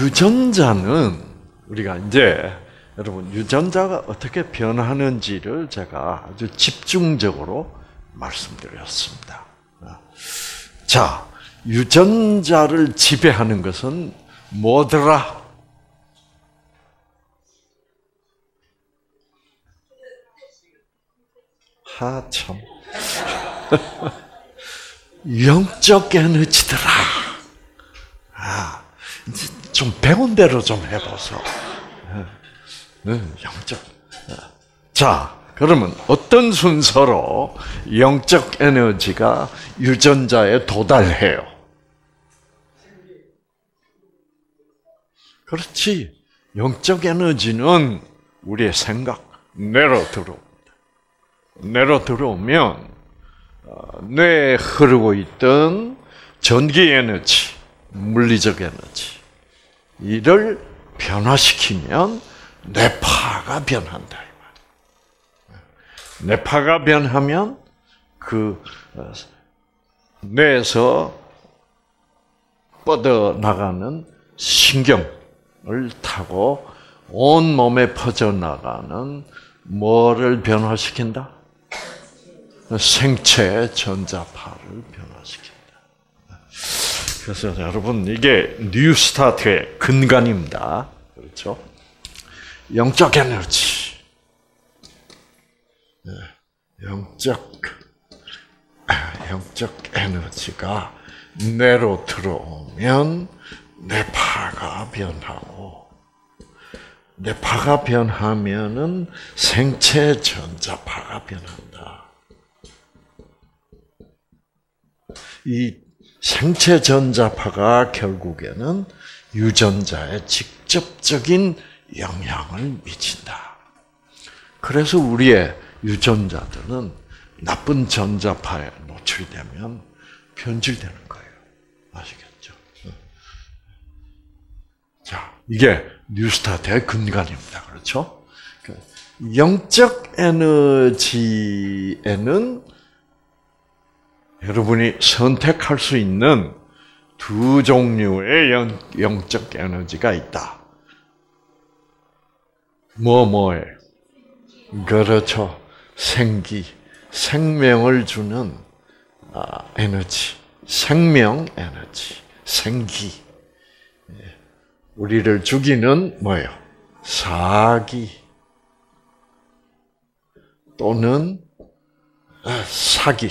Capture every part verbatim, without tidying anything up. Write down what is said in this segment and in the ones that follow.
유전자는 우리가 이제 여러분 유전자가 어떻게 변하는지를 제가 아주 집중적으로 말씀드렸습니다. 자, 유전자를 지배하는 것은 뭐더라? 하참 영적 에너지더라. 아, 좀 배운 대로 좀 해보소. 네, 영적. 자, 그러면 어떤 순서로 영적 에너지가 유전자에 도달해요? 그렇지. 영적 에너지는 우리의 생각, 뇌로 들어옵니다. 뇌로 들어오면 뇌에 흐르고 있던 전기 에너지, 물리적 에너지, 이를 변화시키면 뇌파가 변한다. 뇌파가 변하면 그 뇌에서 뻗어나가는 신경을 타고 온 몸에 퍼져나가는 뭐를 변화시킨다? 생체 전자파를 변화시킨다. 그래서 여러분 이게 뉴스타트의 근간입니다. 그렇죠? 영적 에너지, 영적 영적 에너지가 뇌로 들어오면 뇌파가 변하고, 뇌파가 변하면은 생체 전자파가 변한다. 이 생체 전자파가 결국에는 유전자에 직접적인 영향을 미친다. 그래서 우리의 유전자들은 나쁜 전자파에 노출되면 변질되는 거예요. 아시겠죠? 자, 이게 뉴스타트의 근간입니다. 그렇죠? 영적 에너지에는 여러분이 선택할 수 있는 두 종류의 영, 영적 에너지가 있다. 뭐, 뭐예요? 그렇죠. 생기, 생명을 주는 에너지, 생명 에너지, 생기. 우리를 죽이는 뭐예요? 사기 또는 사기.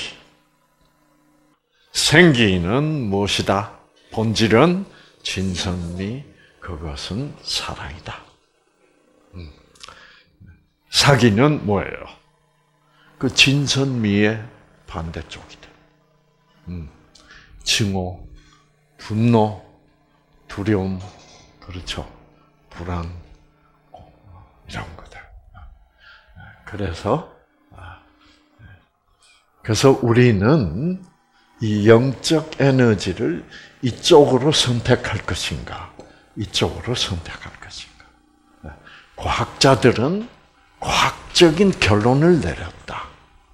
생기는 무엇이다? 본질은 진선미, 그것은 사랑이다. 음. 사기는 뭐예요? 그 진선미의 반대쪽이다. 음. 증오, 분노, 두려움, 그렇죠? 불안, 이런 거다. 그래서, 그래서 우리는 이 영적 에너지를 이쪽으로 선택할 것인가, 이쪽으로 선택할 것인가. 과학자들은 과학적인 결론을 내렸다.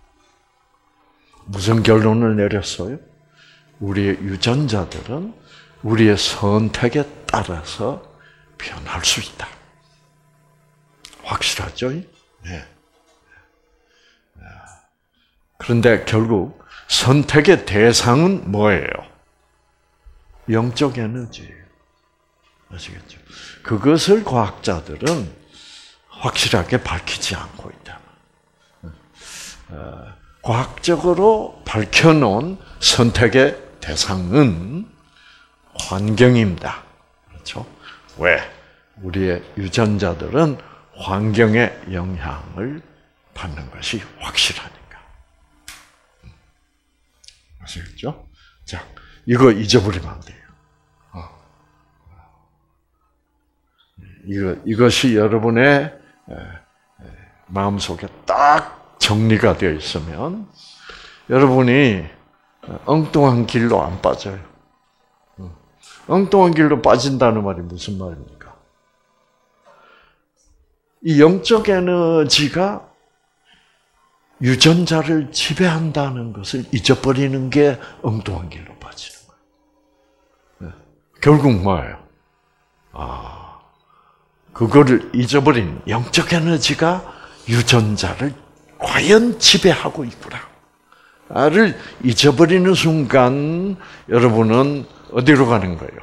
무슨 결론을 내렸어요? 우리의 유전자들은 우리의 선택에 따라서 변할 수 있다. 확실하죠? 네. 그런데 결국 선택의 대상은 뭐예요? 영적 에너지예요. 아시겠죠? 그것을 과학자들은 확실하게 밝히지 않고 있다. 과학적으로 밝혀놓은 선택의 대상은 환경입니다. 그렇죠? 왜? 우리의 유전자들은 환경의 영향을 받는 것이 확실하니까. 아시겠죠? 자, 이거 잊어버리면 안 돼요. 어. 이거, 이것이 여러분의 마음속에 딱 정리가 되어 있으면 여러분이 엉뚱한 길로 안 빠져요. 엉뚱한 길로 빠진다는 말이 무슨 말입니까? 이 영적 에너지가 유전자를 지배한다는 것을 잊어버리는 게 엉뚱한 길로 빠지는 거예요. 결국 뭐예요? 아, 그거를 잊어버린 영적 에너지가 유전자를 과연 지배하고 있구나를 잊어버리는 순간 여러분은 어디로 가는 거예요?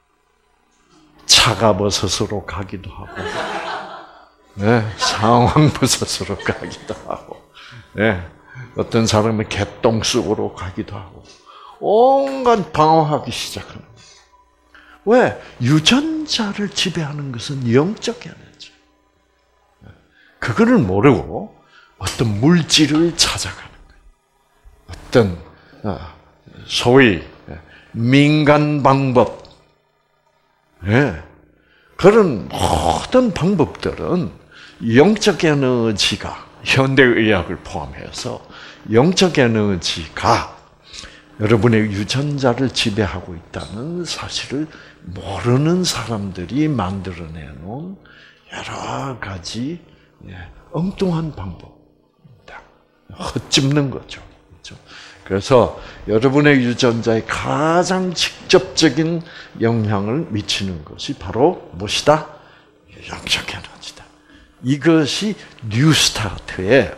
차가버섯으로 가기도 하고, 네, 상황버섯으로 가기도 하고, 네, 어떤 사람은 개똥 속으로 가기도 하고, 온갖 방황하기 시작하는 거예요. 왜? 유전자를 지배하는 것은 영적 에너지. 그거를 모르고 어떤 물질을 찾아가는 거예요. 어떤 소위 민간 방법, 네. 그런 모든 방법들은 영적 에너지가 현대의학을 포함해서 영적 에너지가 여러분의 유전자를 지배하고 있다는 사실을 모르는 사람들이 만들어내놓은 여러 가지 엉뚱한 방법입니다. 헛짚는 거죠. 그렇죠? 그래서 여러분의 유전자에 가장 직접적인 영향을 미치는 것이 바로 무엇이다? 영적 에너지다. 이것이 뉴스타트의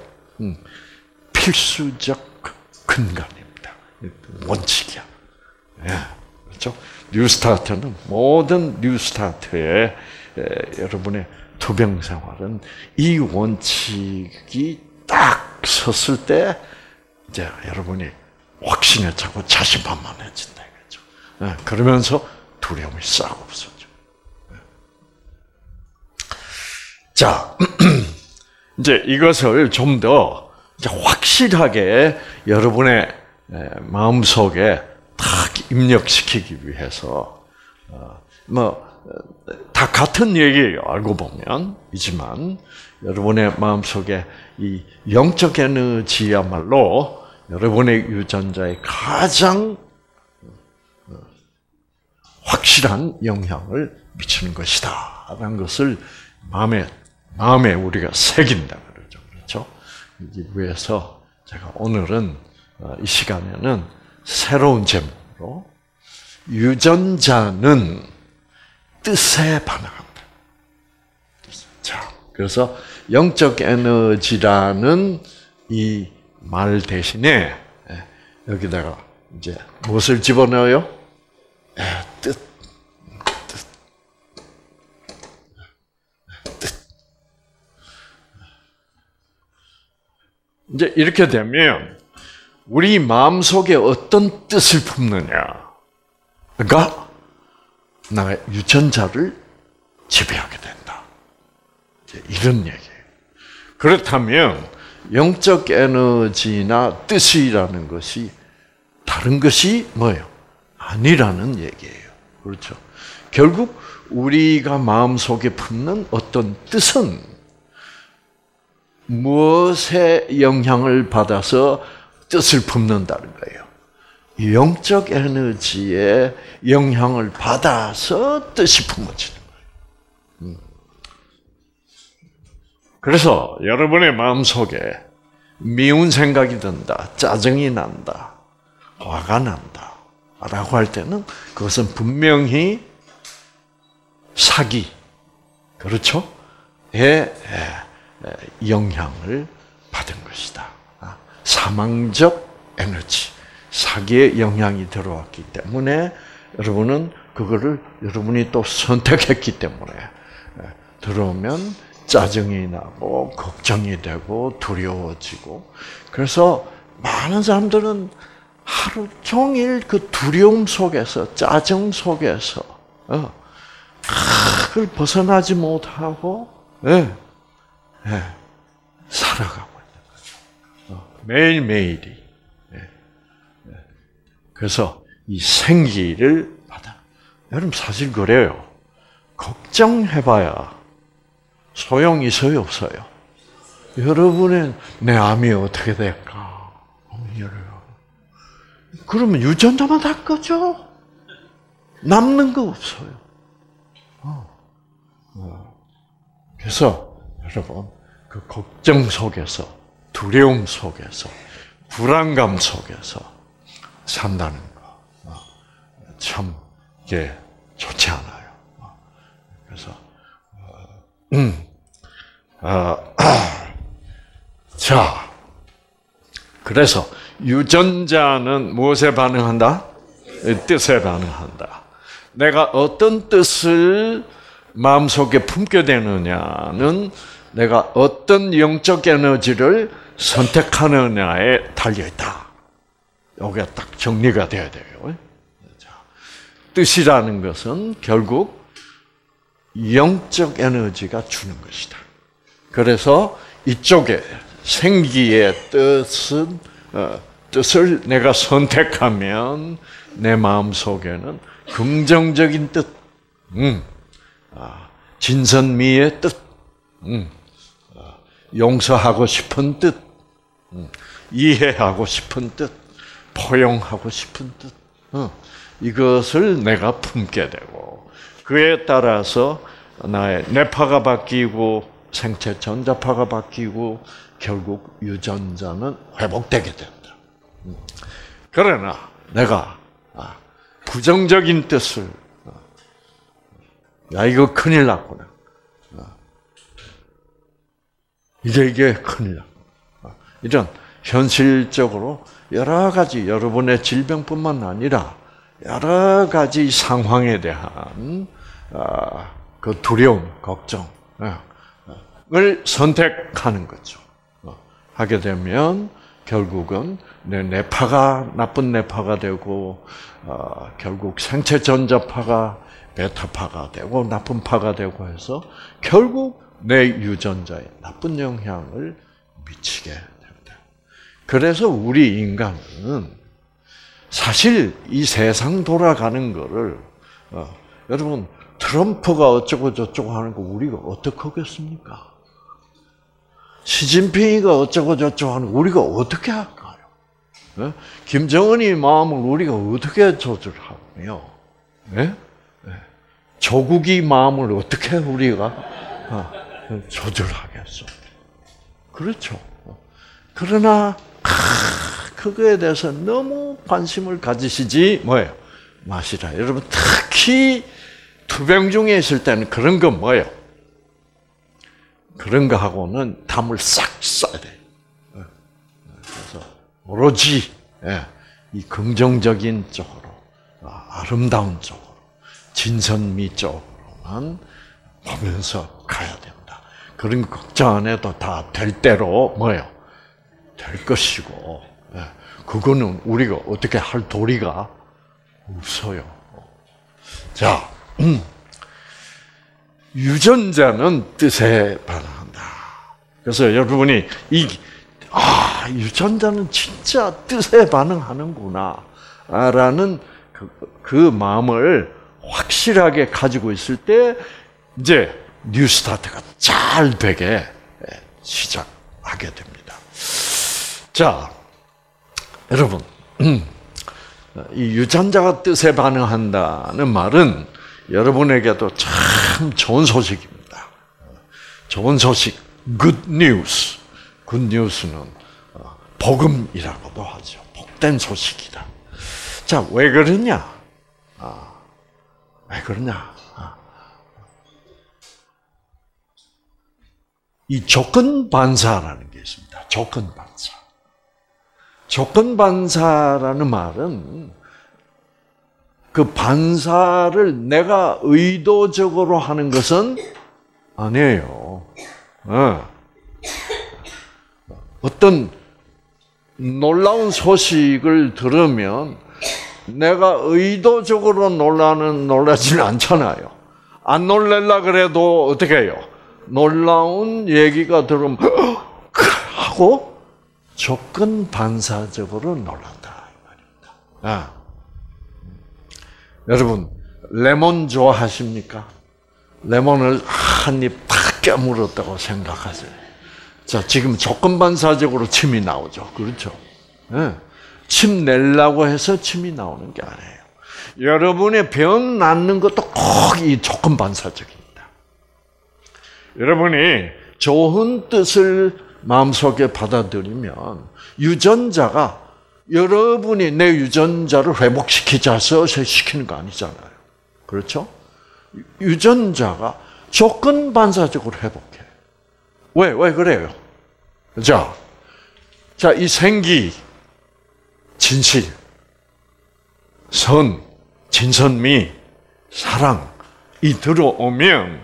필수적 근간입니다. 원칙이야. 예, 그렇죠? 뉴스타트는 모든 뉴스타트의 여러분의 투병 생활은 이 원칙이 딱 섰을 때 이제 여러분이 확신에 차고 자신만만해진다 이거죠. 예, 그러면서 두려움이 싹 없어져. 예. 자, 이제 이것을 좀 더 확실하게 여러분의 마음 속에 딱 입력시키기 위해서 뭐 다 같은 얘기예요. 알고 보면 이지만 여러분의 마음 속에 이 영적 에너지야말로 여러분의 유전자에 가장 확실한 영향을 미치는 것이다라는 것을 마음에 마음에 우리가 새긴다 그러죠. 그렇죠? 이기 위해서 제가 오늘은 이 시간에는 새로운 제목으로 유전자는 뜻에 반응한다. 자, 그래서 영적 에너지라는 이 말 대신에 여기다가 이제 무엇을 집어넣어요? 뜻, 뜻, 뜻. 이제 이렇게 되면 우리 마음 속에 어떤 뜻을 품느냐가 나의 유전자를 지배하게 된다. 이제 이런 얘기예요. 그렇다면 영적 에너지나 뜻이라는 것이 다른 것이 뭐예요? 아니라는 얘기예요. 그렇죠? 결국 우리가 마음속에 품는 어떤 뜻은 무엇의 영향을 받아서 뜻을 품는다는 거예요. 영적 에너지의 영향을 받아서 뜻이 품어지는 거예요. 그래서 여러분의 마음속에 미운 생각이 든다, 짜증이 난다, 화가 난다 라고 할 때는 그것은 분명히 사기, 그렇죠? 의 영향을 받은 것이다. 사망적 에너지, 사기의 영향이 들어왔기 때문에 여러분은 그거를 여러분이 또 선택했기 때문에 들어오면 짜증이 나고 걱정이 되고 두려워지고 그래서 많은 사람들은 하루 종일 그 두려움 속에서 짜증 속에서 어, 그걸 벗어나지 못하고 예, 예, 살아가고 있는 거죠. 어, 매일매일이. 예, 예. 그래서 이 생기를 받아. 여러분 사실 그래요. 걱정해봐야 소용 있어요, 없어요? 여러분의 내 암이 어떻게 될까? 그러면 유전자만 다 꺼져. 남는 거 없어요. 그래서 여러분 그 걱정 속에서, 두려움 속에서, 불안감 속에서 산다는 거 참 이게 좋지 않아요. 그래서 음, 아, 자, 그래서 유전자는 무엇에 반응한다? 뜻에 반응한다. 내가 어떤 뜻을 마음속에 품게 되느냐는 내가 어떤 영적 에너지를 선택하느냐에 달려있다. 여기가 딱 정리가 돼야 돼요. 뜻이라는 것은 결국 영적 에너지가 주는 것이다. 그래서 이쪽에 생기의 뜻은, 어, 뜻을 내가 선택하면 내 마음속에는 긍정적인 뜻, 음, 아, 진선미의 뜻, 음, 아, 용서하고 싶은 뜻, 음, 이해하고 싶은 뜻, 포용하고 싶은 뜻, 어, 이것을 내가 품게 되고 그에 따라서 나의 뇌파가 바뀌고 생체 전자파가 바뀌고 결국 유전자는 회복되게 된다. 음. 그러나 내가 부정적인 뜻을 야 이거 큰일 났구나. 이게 이게 큰일 났구나. 이런 현실적으로 여러 가지 여러분의 질병뿐만 아니라 여러 가지 상황에 대한 그 두려움, 걱정을 선택하는 거죠. 하게 되면 결국은 내 뇌파가 나쁜 뇌파가 되고 어, 결국 생체 전자파가 베타파가 되고 나쁜 파가 되고 해서 결국 내 유전자에 나쁜 영향을 미치게 됩니다. 그래서 우리 인간은 사실 이 세상 돌아가는 거를 어, 여러분 트럼프가 어쩌고 저쩌고 하는 거 우리가 어떻게 하겠습니까? 시진핑이가 어쩌고 저쩌고 하는 거 우리가 어떻게 할까요? 네? 김정은이 마음을 우리가 어떻게 조절하며, 네? 네. 조국이 마음을 어떻게 우리가 어, 조절하겠어? 그렇죠. 그러나 아, 그거에 대해서 너무 관심을 가지시지 뭐예요? 마시라. 여러분 특히 투병 중에 있을 때는 그런 거 뭐예요? 그런 거 하고는 담을 싹 써야 돼. 그래서 오로지 이 긍정적인 쪽으로, 아름다운 쪽으로, 진선미 쪽으로만 보면서 가야 된다. 그런 걱정 안 해도 다 될 대로 뭐예요? 될 것이고, 그거는 우리가 어떻게 할 도리가 없어요. 자, 음. 유전자는 뜻에 반응한다. 그래서 여러분이 이, 아, 유전자는 진짜 뜻에 반응하는구나. 라는 그, 그 마음을 확실하게 가지고 있을 때, 이제 뉴스타트가 잘 되게 시작하게 됩니다. 자, 여러분, 이 유전자가 뜻에 반응한다는 말은 여러분에게도 참 좋은 소식입니다. 좋은 소식, good news. good news는 복음이라고도 하죠. 복된 소식이다. 자, 왜 그러냐? 아, 왜 그러냐? 아. 이 조건 반사라는 게 있습니다. 조건 반사. 조건 반사라는 말은 그 반사를 내가 의도적으로 하는 것은 아니에요. 어떤 놀라운 소식을 들으면 내가 의도적으로 놀라는 놀라지는 않잖아요. 안 놀랄라 그래도 어떻게 해요? 놀라운 얘기가 들으면 하고 조건 반사적으로 놀란다 이 말입니다. 아. 여러분, 레몬 좋아하십니까? 레몬을 한 입 탁 깨물었다고 생각하세요. 자, 지금 조건반사적으로 침이 나오죠. 그렇죠? 네. 침 내려고 해서 침이 나오는 게 아니에요. 여러분의 병 낫는 것도 꼭 이 조건반사적입니다. 여러분이 좋은 뜻을 마음속에 받아들이면 유전자가 여러분이 내 유전자를 회복시키자 해서 시키는 거 아니잖아요. 그렇죠? 유전자가 조건 반사적으로 회복해. 왜, 왜 그래요? 자, 자, 이 생기, 진실, 선, 진선미, 사랑이 들어오면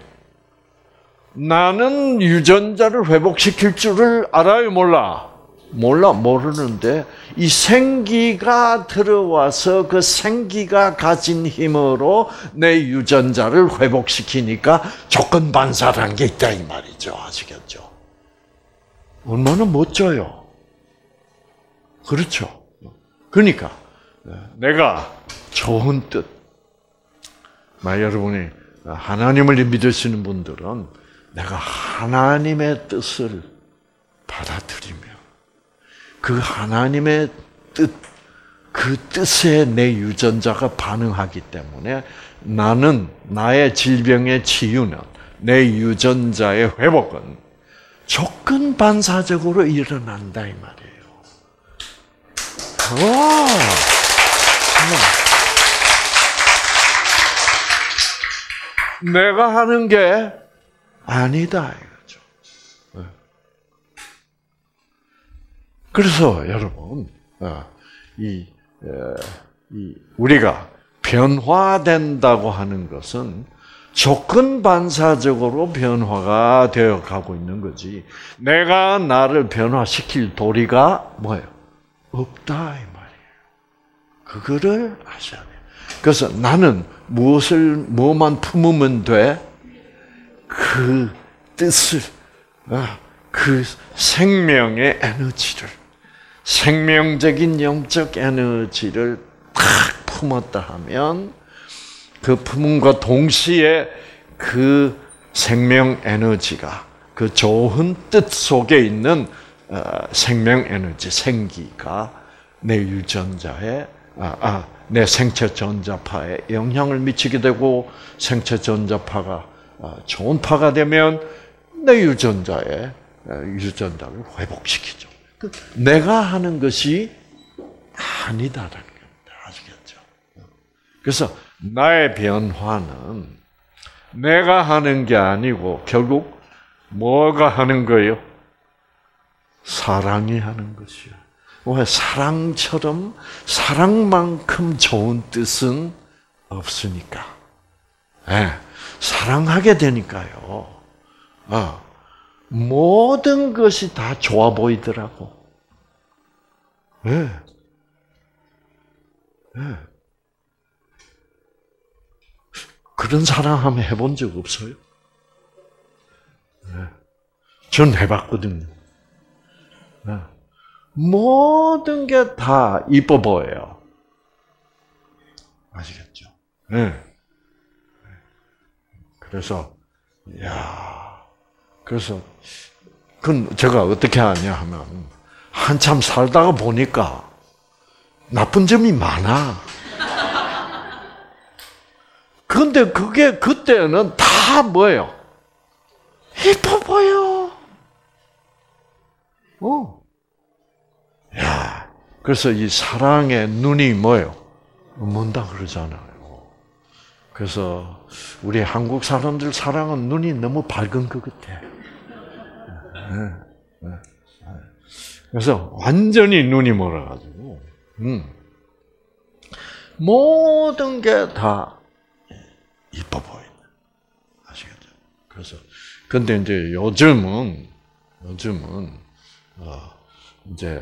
나는 유전자를 회복시킬 줄을 알아요, 몰라? 몰라, 모르는데 이 생기가 들어와서 그 생기가 가진 힘으로 내 유전자를 회복시키니까 조건 반사라는 게 있다 이 말이죠. 아시겠죠? 얼마나 멋져요. 그렇죠. 그러니까 내가 좋은 뜻, 막 여러분이 하나님을 믿으시는 분들은 내가 하나님의 뜻을 받아들이며 그 하나님의 뜻, 그 뜻에 내 유전자가 반응하기 때문에 나는 나의 질병의 치유는 내 유전자의 회복은 조건 반사적으로 일어난다 이 말이에요. 와, 내가 하는 게 아니다 이거죠. 그래서 여러분, 이, 이 우리가 변화된다고 하는 것은 조건 반사적으로 변화가 되어 가고 있는 거지. 내가 나를 변화시킬 도리가 뭐예요? 없다 이 말이에요. 그거를 아셔야 돼요. 그래서 나는 무엇을 뭐만 품으면 돼? 그 뜻을, 그 생명의 에너지를, 생명적인 영적 에너지를 탁 품었다 하면 그 품음과 동시에 그 생명 에너지가 그 좋은 뜻 속에 있는 생명 에너지, 생기가 내 유전자에, 아, 아, 내 생체 전자파에 영향을 미치게 되고 생체 전자파가 좋은 파가 되면 내 유전자에 유전자를 회복시키죠. 내가 하는 것이 아니다라는 겁니다. 아시겠죠? 그래서 나의 변화는 내가 하는 게 아니고 결국 뭐가 하는 거예요? 사랑이 하는 것이야. 왜 사랑처럼 사랑만큼 좋은 뜻은 없으니까. 네, 사랑하게 되니까요. 어, 모든 것이 다 좋아 보이더라고. 네. 네. 그런 사랑하면 해본 적 없어요? 네. 전 해봤거든요. 네. 모든 게 다 이뻐 보여요. 아시겠죠? 네. 그래서, 야, 그래서, 그건 제가 어떻게 하냐 하면, 한참 살다가 보니까 나쁜 점이 많아. 근데 그게 그때는 다 뭐예요? 이뻐 보여. 어. 야, 그래서 이 사랑의 눈이 뭐예요? 문다 그러잖아요. 그래서 우리 한국 사람들 사랑은 눈이 너무 밝은 것 같아. 그래서 완전히 눈이 멀어가지고, 음. 모든 게 다 이뻐 보이는. 아시겠죠? 그래서 근데 이제 요즘은 요즘은 어, 이제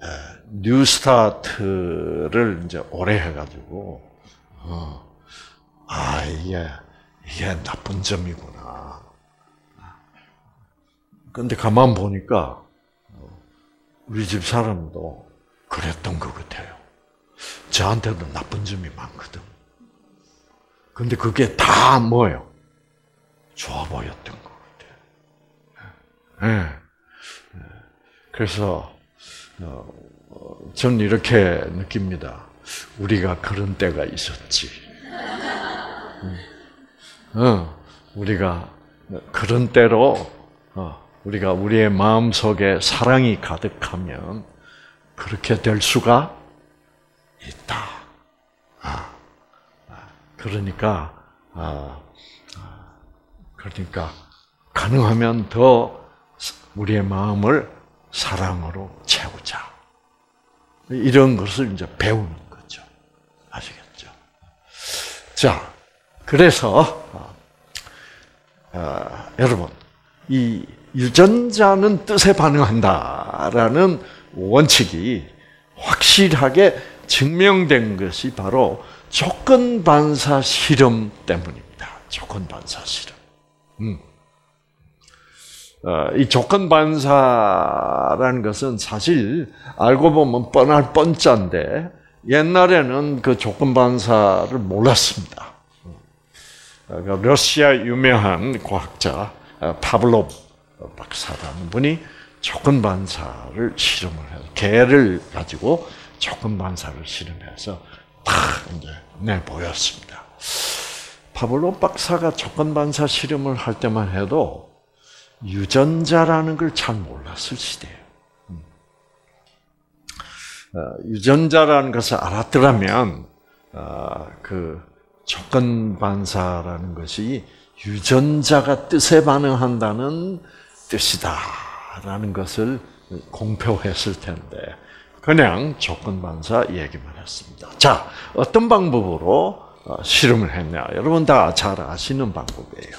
뉴스타트를 이제 오래 해가지고 어, 아 이게 이게 나쁜 점이구나. 근데 가만 보니까 우리 집 사람도 그랬던 것 같아요. 저한테도 나쁜 점이 많거든. 근데 그게 다 뭐예요? 좋아 보였던 것 같아요. 네. 그래서 전 이렇게 느낍니다. 우리가 그런 때가 있었지. 우리가 그런 때로 우리가 우리의 마음속에 사랑이 가득하면 그렇게 될 수가 있다. 그러니까 그러니까 가능하면 더 우리의 마음을 사랑으로 채우자. 이런 것을 이제 배우는 거죠. 아시겠죠? 자, 그래서 어, 여러분, 이 유전자는 뜻에 반응한다라는 원칙이 확실하게 증명된 것이 바로 조건 반사 실험 때문입니다. 조건 반사 실험. 음. 어, 이 조건 반사라는 것은 사실 알고 보면 뻔할 뻔짠데 옛날에는 그 조건 반사를 몰랐습니다. 어, 러시아 유명한 과학자 파블로브 박사라는 분이 조건 반사를 실험을 해서 개를 가지고 조건 반사를 실험해서 딱 이제 내 보였습니다. 파블로브 박사가 조건 반사 실험을 할 때만 해도 유전자라는 걸 잘 몰랐을 시대예요. 유전자라는 것을 알았더라면 그 조건 반사라는 것이 유전자가 뜻에 반응한다는 뜻이다라는 것을 공표했을 텐데 그냥 조건 반사 얘기만 했습니다. 자, 어떤 방법으로 실험을 했냐? 여러분 다 잘 아시는 방법이에요.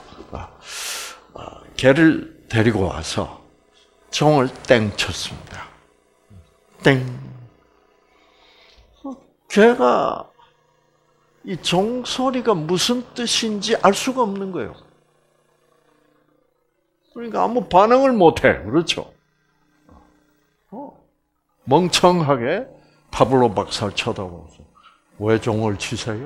개를 데리고 와서 종을 땡 쳤습니다. 땡. 개가 이 종 소리가 무슨 뜻인지 알 수가 없는 거예요. 그러니까 아무 반응을 못해. 그렇죠? 어. 멍청하게 파블로 박사를 쳐다보면서 왜 종을 치세요?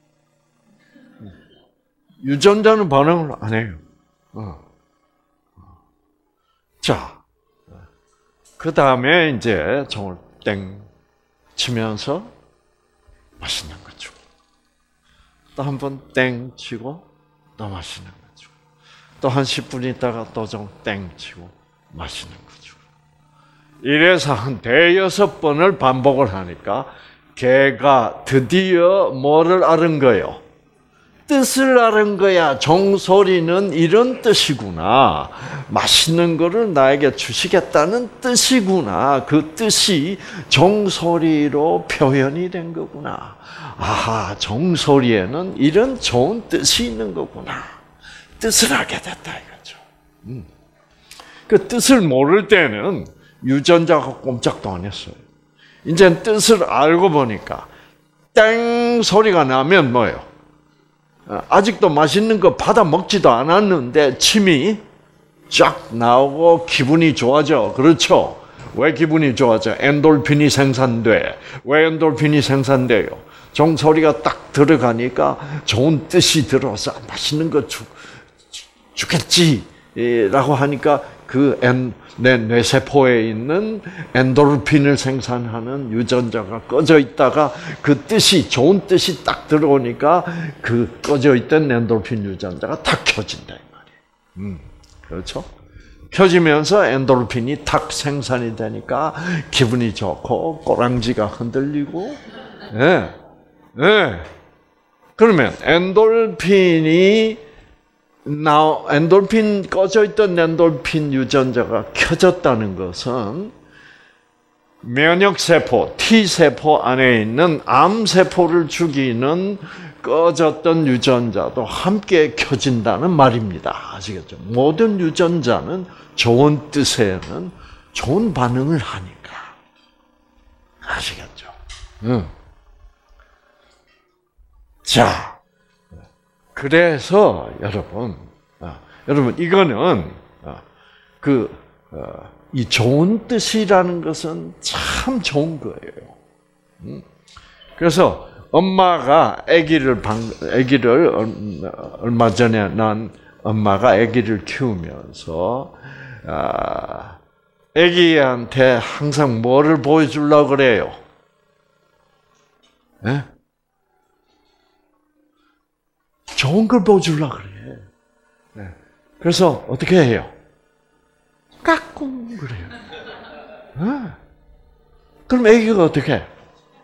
유전자는 반응을 안 해요. 어. 자, 그 다음에 이제 종을 땡 치면서 맛있는 거 주고, 또 한 번 땡 치고, 또 맛있는 거 주고, 또 한 십 분 있다가 또 종 땡 치고, 맛있는 거 주고. 이래서 한 대여섯 번을 반복을 하니까 개가 드디어 뭐를 알은 거예요? 뜻을 알은 거야. 종소리는 이런 뜻이구나. 맛있는 거를 나에게 주시겠다는 뜻이구나. 그 뜻이 종소리로 표현이 된 거구나. 아하, 종소리에는 이런 좋은 뜻이 있는 거구나. 뜻을 알게 됐다 이거죠. 음. 그 뜻을 모를 때는 유전자가 꼼짝도 안 했어요. 이제 뜻을 알고 보니까 땡 소리가 나면 뭐예요? 아직도 맛있는 거 받아 먹지도 않았는데 침이 쫙 나오고 기분이 좋아져. 그렇죠? 왜 기분이 좋아져? 엔돌핀이 생산돼. 왜 엔돌핀이 생산돼요? 종소리가 딱 들어가니까 좋은 뜻이 들어서 맛있는 거 주, 주겠지라고 하니까 그 엔, 내 뇌세포에 있는 엔도르핀을 생산하는 유전자가 꺼져 있다가 그 뜻이 좋은 뜻이 딱 들어오니까 그 꺼져 있던 엔도르핀 유전자가 탁 켜진다 이 말이에요. 음, 그렇죠? 켜지면서 엔도르핀이 탁 생산이 되니까 기분이 좋고 꼬랑지가 흔들리고, 예, 네, 예. 네. 그러면 엔도르핀이 나 엔돌핀 꺼져 있던 엔돌핀 유전자가 켜졌다는 것은 면역 세포 T 세포 안에 있는 암 세포를 죽이는 꺼졌던 유전자도 함께 켜진다는 말입니다. 아시겠죠? 모든 유전자는 좋은 뜻에는 좋은 반응을 하니까. 아시겠죠? 응. 자. 그래서 여러분, 아, 여러분 이거는 아, 그 이 좋은 뜻이라는 것은 참 좋은 거예요. 음? 그래서 엄마가 아기를 방, 아기를 얼마 전에 난 엄마가 아기를 키우면서 아, 아기한테 항상 뭐를 보여주려고 그래요? 네? 좋은 걸 보여주려고 그래. 네. 그래서 어떻게 해요? 까꿍 그래요. 네. 그럼 애기가 어떻게 해?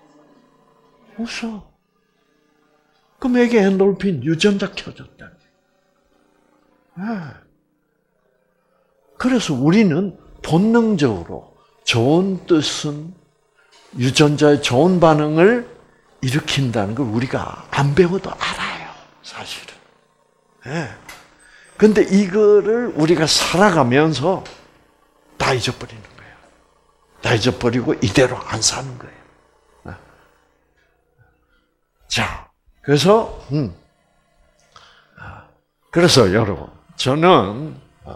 웃어. 그럼 애기 엔돌핀 유전자 켜졌다. 그래서 우리는 본능적으로 좋은 뜻은 유전자의 좋은 반응을 일으킨다는 걸 우리가 안 배워도 알아요, 사실은. 그런데 네. 이거를 우리가 살아가면서 다 잊어버리는 거예요. 다 잊어버리고 이대로 안 사는 거예요. 자, 그래서 음, 그래서 여러분, 저는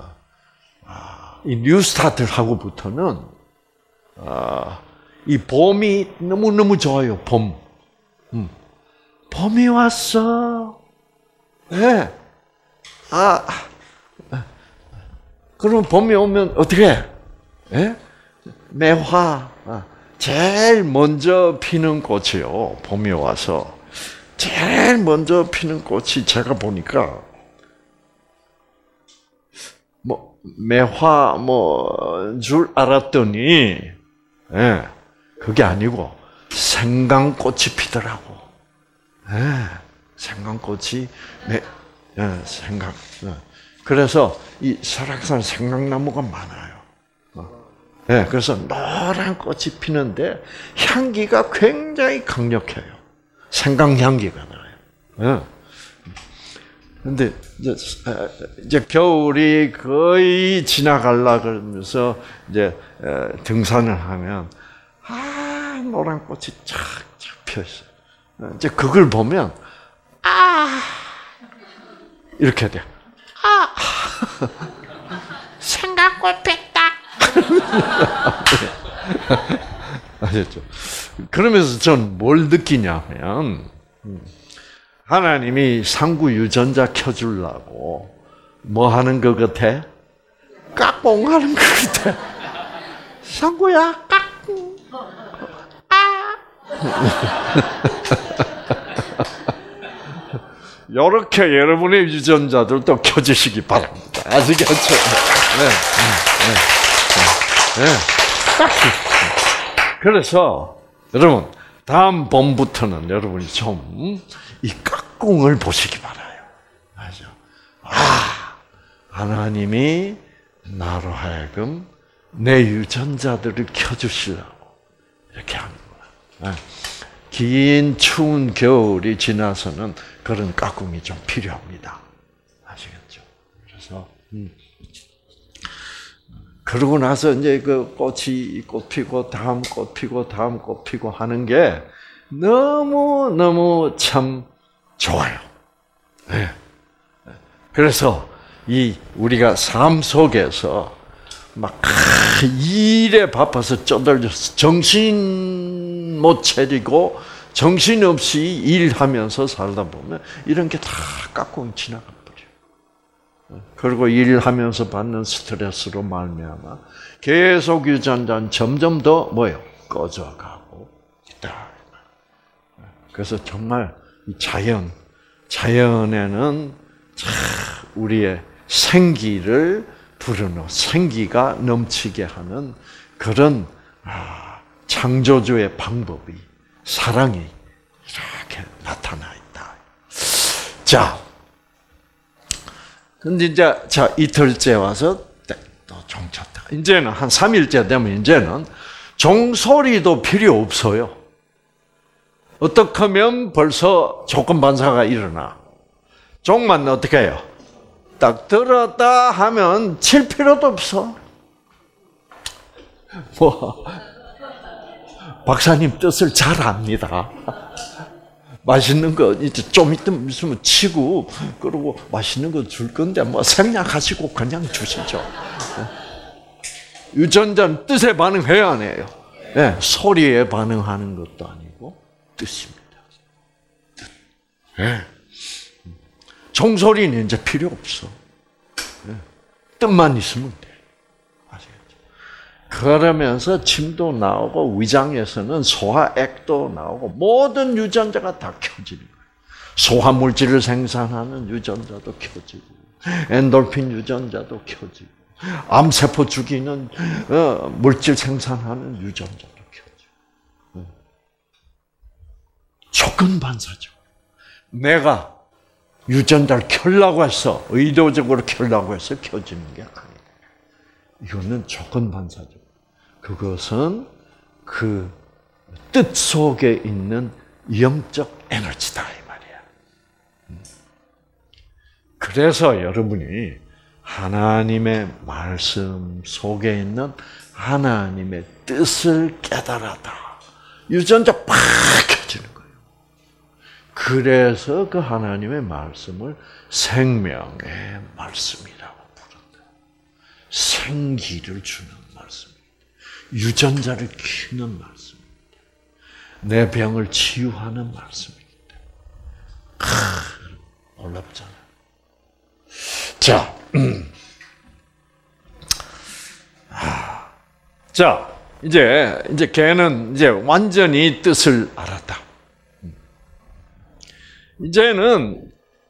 이 뉴스타트를 하고부터는 이 봄이 너무 너무 좋아요. 봄, 음. 봄이 왔어. 예. 네. 아, 그럼 봄이 오면 어떻게 해? 예? 매화. 제일 먼저 피는 꽃이요. 봄이 와서. 제일 먼저 피는 꽃이 제가 보니까, 뭐, 매화, 뭐, 줄 알았더니, 예, 그게 아니고, 생강꽃이 피더라고. 예, 생강꽃이, 매, 예, 생강. 예. 그래서 이 설악산 생강나무가 많아요. 예, 그래서 노란 꽃이 피는데 향기가 굉장히 강력해요. 생강 향기가 나요. 그런데 예. 이제, 이제 겨울이 거의 지나갈라 그러면서 이제 등산을 하면 아 노란 꽃이 쫙쫙 펴 있어요. 이제 그걸 보면 아 이렇게 돼. 아 생강꽃 폈다. 아셨죠? 그러면서 전 뭘 느끼냐면 하나님이 상구 유전자 켜주려고 뭐 하는 것 같아? 까꿍하는 것 같아. 상구야, 까꿍. 아. 이렇게 여러분의 유전자들도 켜주시기 바랍니다. 아시겠죠? 네, 네, 네, 네. 그래서 여러분 다음 봄부터는 여러분이 좀 이 까꿍을 보시기 바라요. 맞죠? 아, 하나님이 나로 하여금 내 유전자들을 켜주시려고 이렇게 하는구나. 긴 추운 겨울이 지나서는 그런 까꿍이 좀 필요합니다. 아시겠죠? 그래서 음. 그러고 나서 이제 그 꽃이 꽃 피고 다음 꽃 피고 다음 꽃 피고 하는 게 너무 너무 참 좋아요. 네. 그래서 이 우리가 삶 속에서 막 일에 바빠서 쪼들려서 정신 못 차리고 정신없이 일하면서 살다 보면 이런 게 다 까꿍이 지나가 버려요. 그리고 일하면서 받는 스트레스로 말미암아 계속 유전자는 점점 더 뭐요? 꺼져가고 있다. 그래서 정말 이 자연, 자연에는 참 우리의 생기를 불어넣어 생기가 넘치게 하는 그런 창조주의 방법이 사랑이 이렇게 나타나 있다. 자, 근데 이제 자 이틀째 와서 또 종 쳤다. 이제는 한 삼 일째 되면 이제는 종소리도 필요 없어요. 어떻게 하면 벌써 조건 반사가 일어나. 종만 어떻게 해요? 딱 들었다 하면 칠 필요도 없어. 뭐 박사님 뜻을 잘 압니다. 맛있는 거 이제 좀 있으면 치고 그리고 맛있는 거 줄 건데 뭐 생략하시고 그냥 주시죠. 유전자는 뜻에 반응해야 안 해요. 네, 소리에 반응하는 것도 아니고 뜻입니다. 뜻. 네. 종소리는 이제 필요 없어. 네. 뜻만 있으면 돼. 아시겠죠? 그러면서 침도 나오고 위장에서는 소화액도 나오고 모든 유전자가 다 켜지는 거예요. 소화 물질을 생산하는 유전자도 켜지고 엔돌핀 유전자도 켜지고 암세포 죽이는 물질 생산하는 유전자도 켜지고 조건 반사죠. 내가 유전자를 켜려고 해서, 의도적으로 켜려고 해서 켜지는 게 아니에요. 이거는 조건 반사적. 그것은 그 뜻 속에 있는 영적 에너지다 이 말이야. 그래서 여러분이 하나님의 말씀 속에 있는 하나님의 뜻을 깨달았다. 유전자 팍 켜지는 거예요. 그래서 그 하나님의 말씀을 생명의 말씀이라고 부른다. 생기를 주는 말씀입니다. 유전자를 키우는 말씀입니다. 내 병을 치유하는 말씀입니다. 크, 놀랍잖아요. 자, 음. 자, 이제 이제 걔는 이제 완전히 뜻을 알았다. 이제는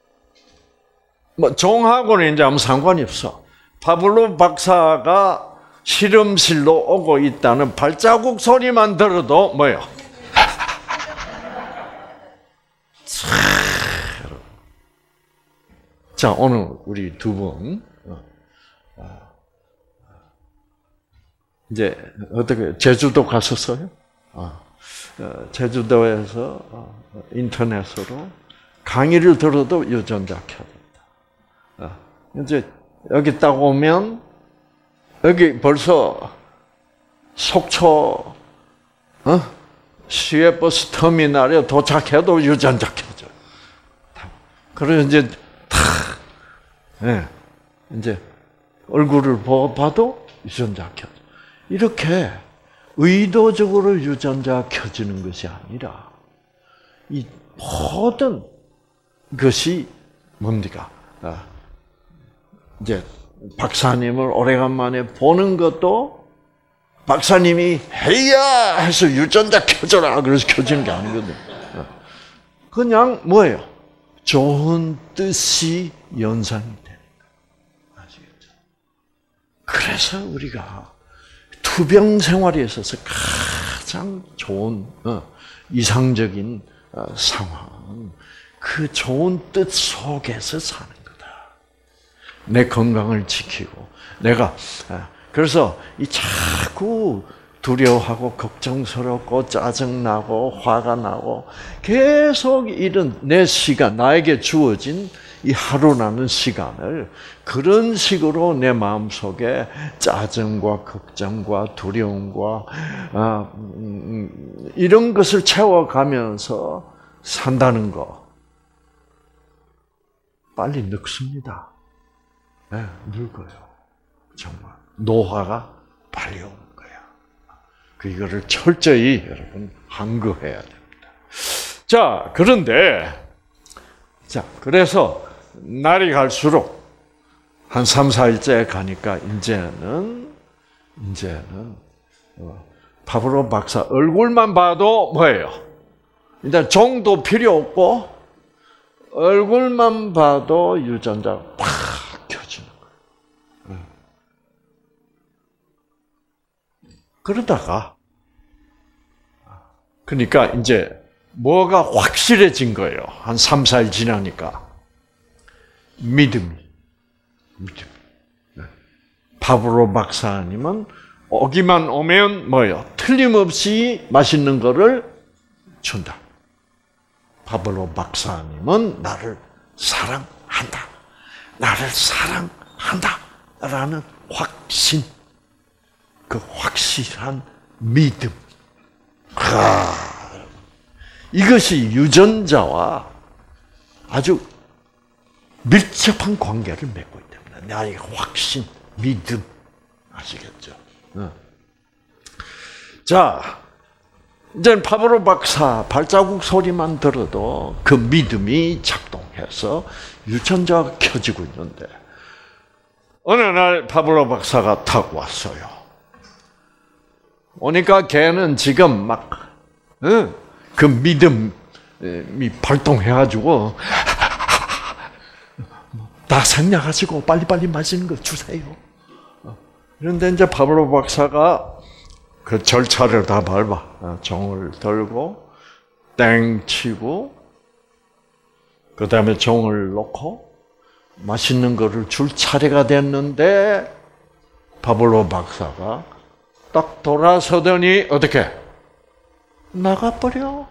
뭐 종하고는 이제 아무 상관이 없어. 파블로 박사가 실험실로 오고 있다는 발자국 소리만 들어도 뭐요? 자, 오늘 우리 두 분 이제 어떻게 제주도 갔었어요? 제주도에서 인터넷으로 강의를 들어도 유전자 켜진다. 이제 여기 딱 오면 여기 벌써 속초 어? 시외버스 터미널에 도착해도 유전자 켜져. 그래서 이제 탁, 네. 이제 얼굴을 봐도 유전자 켜져. 이렇게 의도적으로 유전자 켜지는 것이 아니라 이 모든 것이 뭡니까? 이제 박사님을 오래간만에 보는 것도 박사님이 헤이야 해서 유전자 켜져라 그래서 켜지는 게 아니거든. 그냥 뭐예요? 좋은 뜻이 연상이 되는 거. 아시겠죠? 그래서 우리가 투병 생활에 있어서 가장 좋은 어, 이상적인 어, 상황은 그 좋은 뜻 속에서 사는 거다. 내 건강을 지키고 내가 어, 그래서 이 자꾸 두려워하고 걱정스럽고 짜증나고 화가 나고 계속 이런 내 시간, 나에게 주어진 이 하루라는 시간을 그런 식으로 내 마음속에 짜증과 걱정과 두려움과 아, 음, 이런 것을 채워가면서 산다는 거 빨리 늙습니다. 네, 늙어요. 정말 노화가 빨리 오는 거야. 그 이거를 철저히 여러분 항거해야 됩니다. 자, 그런데 자, 그래서 날이 갈수록 한 삼, 사일째 가니까 이제는 이제는 파브로 박사 얼굴만 봐도 뭐예요? 일단 종도 필요 없고 얼굴만 봐도 유전자가 팍 켜지는 거예요. 그러다가 그러니까 이제 뭐가 확실해진 거예요. 한 삼, 사일 지나니까. 믿음이. 믿음이. 파브로 박사님은 오기만 오면 뭐예요? 틀림없이 맛있는 거를 준다. 파브로 박사님은 나를 사랑한다. 나를 사랑한다. 라는 확신. 그 확실한 믿음. 아. 이것이 유전자와 아주 밀접한 관계를 맺고 있다. 나의 확신, 믿음. 아시겠죠? 어. 자, 이제 파브로 박사 발자국 소리만 들어도 그 믿음이 작동해서 유전자가 켜지고 있는데 어느 날 파브로 박사가 탁 왔어요. 오니까 걔는 지금 막 어? 그 믿음이 발동해가지고 다 생략하시고 빨리빨리 마시는 거 주세요. 그런데 이제 파브로 박사가 그 절차를 다 밟아 종을 들고 땡 치고 그 다음에 종을 놓고 맛있는 거를 줄 차례가 됐는데 파블로 박사가 딱 돌아서더니 어떻게 나가버려.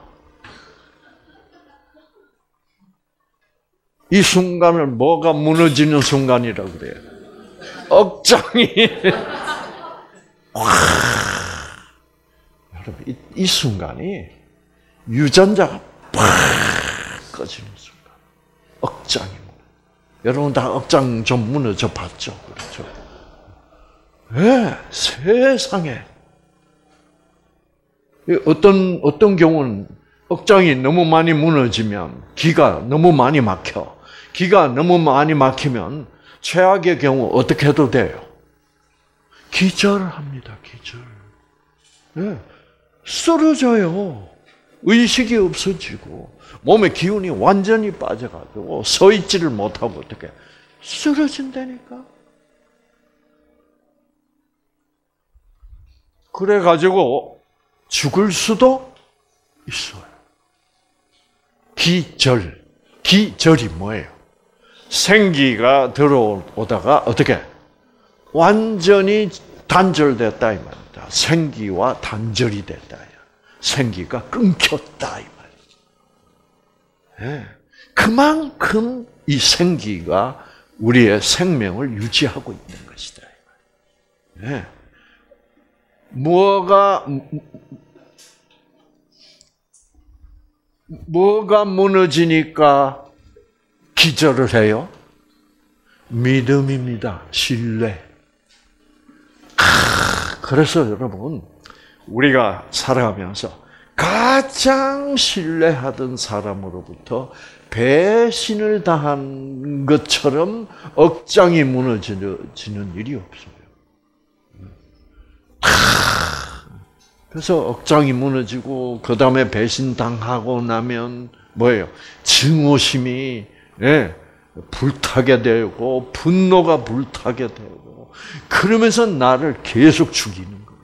이 순간을 뭐가 무너지는 순간이라고 그래요? 억장이 와. 여러분 이, 이 순간이 유전자가 팍 꺼지는 순간. 억장이 여러분 다 억장 좀 무너져 봤죠, 그렇죠? 네, 세상에 어떤 어떤 경우는 억장이 너무 많이 무너지면 기가 너무 많이 막혀. 기가 너무 많이 막히면 최악의 경우 어떻게 해도 돼요? 기절합니다. 기절. 네. 쓰러져요. 의식이 없어지고 몸의 기운이 완전히 빠져가지고 서 있지를 못하고 어떻게 쓰러진다니까. 그래가지고 죽을 수도 있어요. 기절. 기절이 뭐예요? 생기가 들어오다가 어떻게 완전히 단절됐다 이 말입니다. 생기와 단절이 됐다. 생기가 끊겼다 이 말이에요. 네. 그만큼 이 생기가 우리의 생명을 유지하고 있는 것이다. 네. 뭐가 뭐가 무너지니까 기절을 해요? 믿음입니다. 신뢰. 그래서 여러분 우리가 살아가면서 가장 신뢰하던 사람으로부터 배신을 당한 것처럼 억장이 무너지는 일이 없어요. 그래서 억장이 무너지고 그 다음에 배신당하고 나면 뭐예요? 증오심이 예, 불타게 되고 분노가 불타게 되고 그러면서 나를 계속 죽이는 거예요.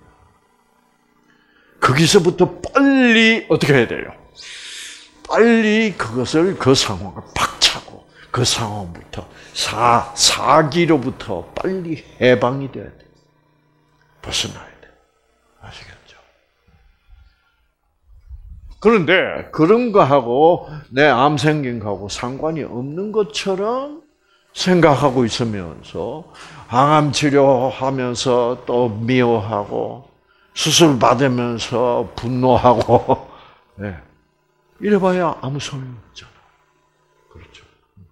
거기서부터 빨리 어떻게 해야 돼요? 빨리 그것을 그 상황을 박차고 그 상황부터 사, 사기로부터 빨리 해방이 돼야 돼요. 벗어나야 돼요. 아시겠죠? 그런데 그런 거하고 내 암 생긴 거하고 상관이 없는 것처럼 생각하고 있으면서 항암 치료하면서 또 미워하고 수술 받으면서 분노하고 네. 이래봐야 아무 소용이 없잖아. 그렇죠.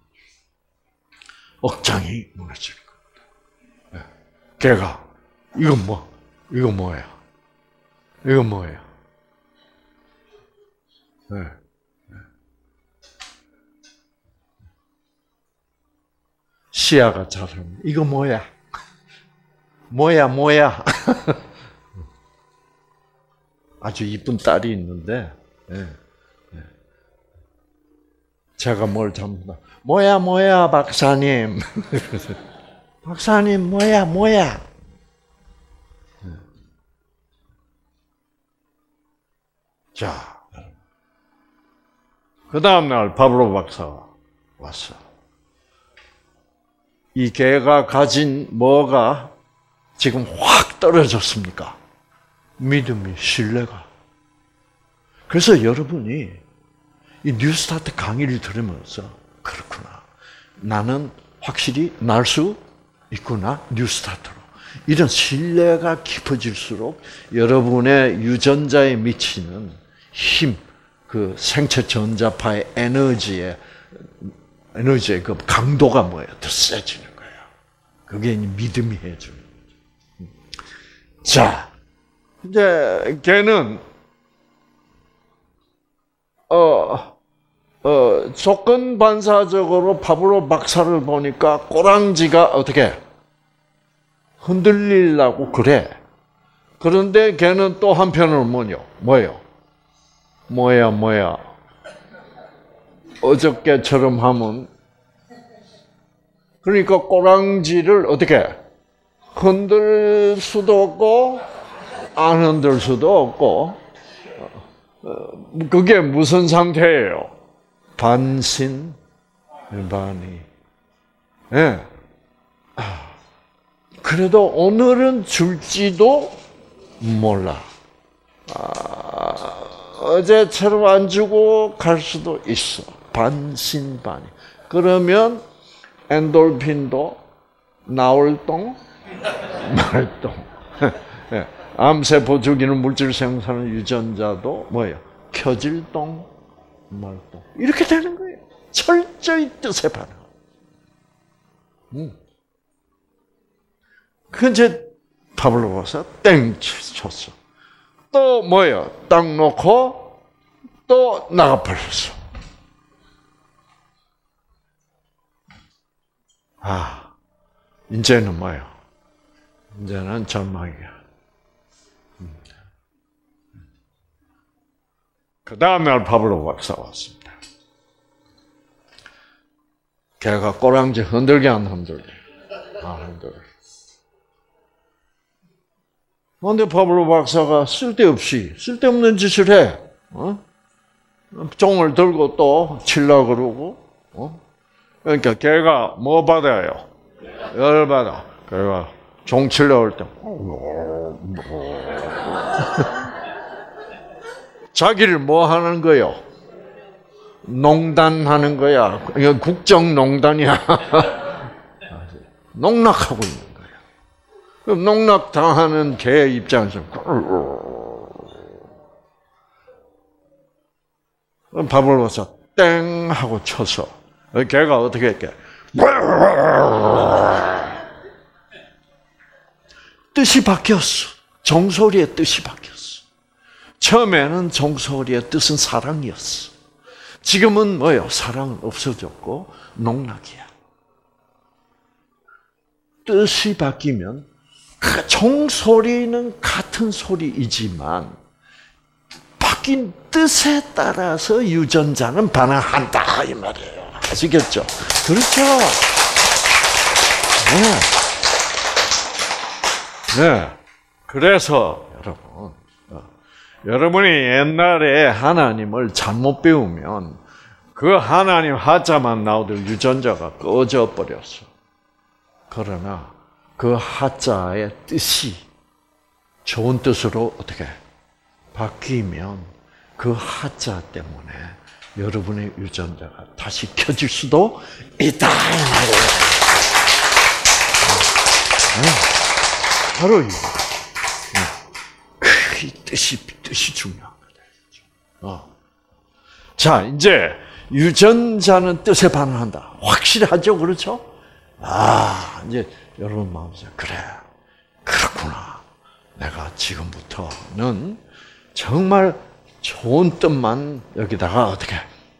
억장이 무너질 겁니다. 네. 걔가 이건 뭐? 이건 뭐야? 이건 뭐예요? 네. 시야가 잘하면 이거 뭐야? 뭐야 뭐야? 아주 이쁜 딸이 있는데 네. 네. 제가 뭘 잡는다. 뭐야 뭐야 박사님. 박사님 뭐야 뭐야? 네. 자. 그 다음날 파블로 박사가 왔어. 이 개가 가진 뭐가 지금 확 떨어졌습니까? 믿음이, 신뢰가. 그래서 여러분이 이 뉴스타트 강의를 들으면서 그렇구나. 나는 확실히 날 수 있구나. 뉴스타트로. 이런 신뢰가 깊어질수록 여러분의 유전자에 미치는 힘, 그 생체 전자파의 에너지의 에너지의 그 강도가 뭐예요? 더 세지는 거예요. 그게 믿음이 해주는 거죠. 자, 이제 걔는 어, 어 조건 반사적으로 파블로 박사를 보니까 꼬랑지가 어떻게 흔들리려고 그래. 그런데 걔는 또 한편으로 뭐요? 뭐예요? 뭐야, 뭐야. 어저께처럼 하면, 그러니까 꼬랑지를 어떻게, 흔들 수도 없고, 안 흔들 수도 없고, 그게 무슨 상태예요? 반신, 많이. 예. 아, 그래도 오늘은 줄지도 몰라. 아, 어제처럼 안 주고 갈 수도 있어. 반신반의. 그러면 엔돌핀도 나올동 말동. 예. 암세포 죽이는 물질 생산하는 유전자도 뭐예요? 켜질동 말동. 이렇게 되는 거예요. 철저히 뜻에 반응. 음. 그 이제 파블로바가 땡 쳤어. 또 뭐예요? 딱 놓고 또 나가버렸어. 아, 이제는 뭐예요? 이제는 절망이야. 그 다음날 파블로 박사가 왔습니다. 걔가 꼬랑지 흔들게 안 흔들게? 안 흔들게. 그런데 파블로 박사가 쓸데없이, 쓸데없는 짓을 해. 어? 종을 들고 또 치려고 그러고, 어? 그러니까 걔가 뭐 받아요? 열받아. 걔가 종 치려고 할 때, 자기를 뭐 하는 거요? 농단하는 거야. 이건 국정농단이야. 농락하고 있는 거야. 그럼 농락 당하는 개 입장에서 밥을 먹어서 땡 하고 쳐서 개가 어떻게 했게? 뜻이 바뀌었어. 종소리의 뜻이 바뀌었어. 처음에는 종소리의 뜻은 사랑이었어. 지금은 뭐예요? 사랑은 없어졌고 농락이야. 뜻이 바뀌면 종소리는 같은 소리이지만 바뀐 뜻에 따라서 유전자는 반응한다 이 말이에요. 아시겠죠? 그렇죠? 네. 네. 그래서 여러분, 여러분이 옛날에 하나님을 잘못 배우면 그 하나님 하자만 나오던 유전자가 꺼져 버렸어. 그러나 그 하자의 뜻이 좋은 뜻으로 어떻게 바뀌면 그 하자 때문에 여러분의 유전자가 다시 켜질 수도 있다. 바로 이거. 이 뜻이, 뜻이 중요한 거다. 자, 이제 유전자는 뜻에 반응한다. 확실하죠? 그렇죠? 아, 이제 여러분 마음속에 그래, 그렇구나. 내가 지금부터는 정말 좋은 뜻만 여기다가 어떻게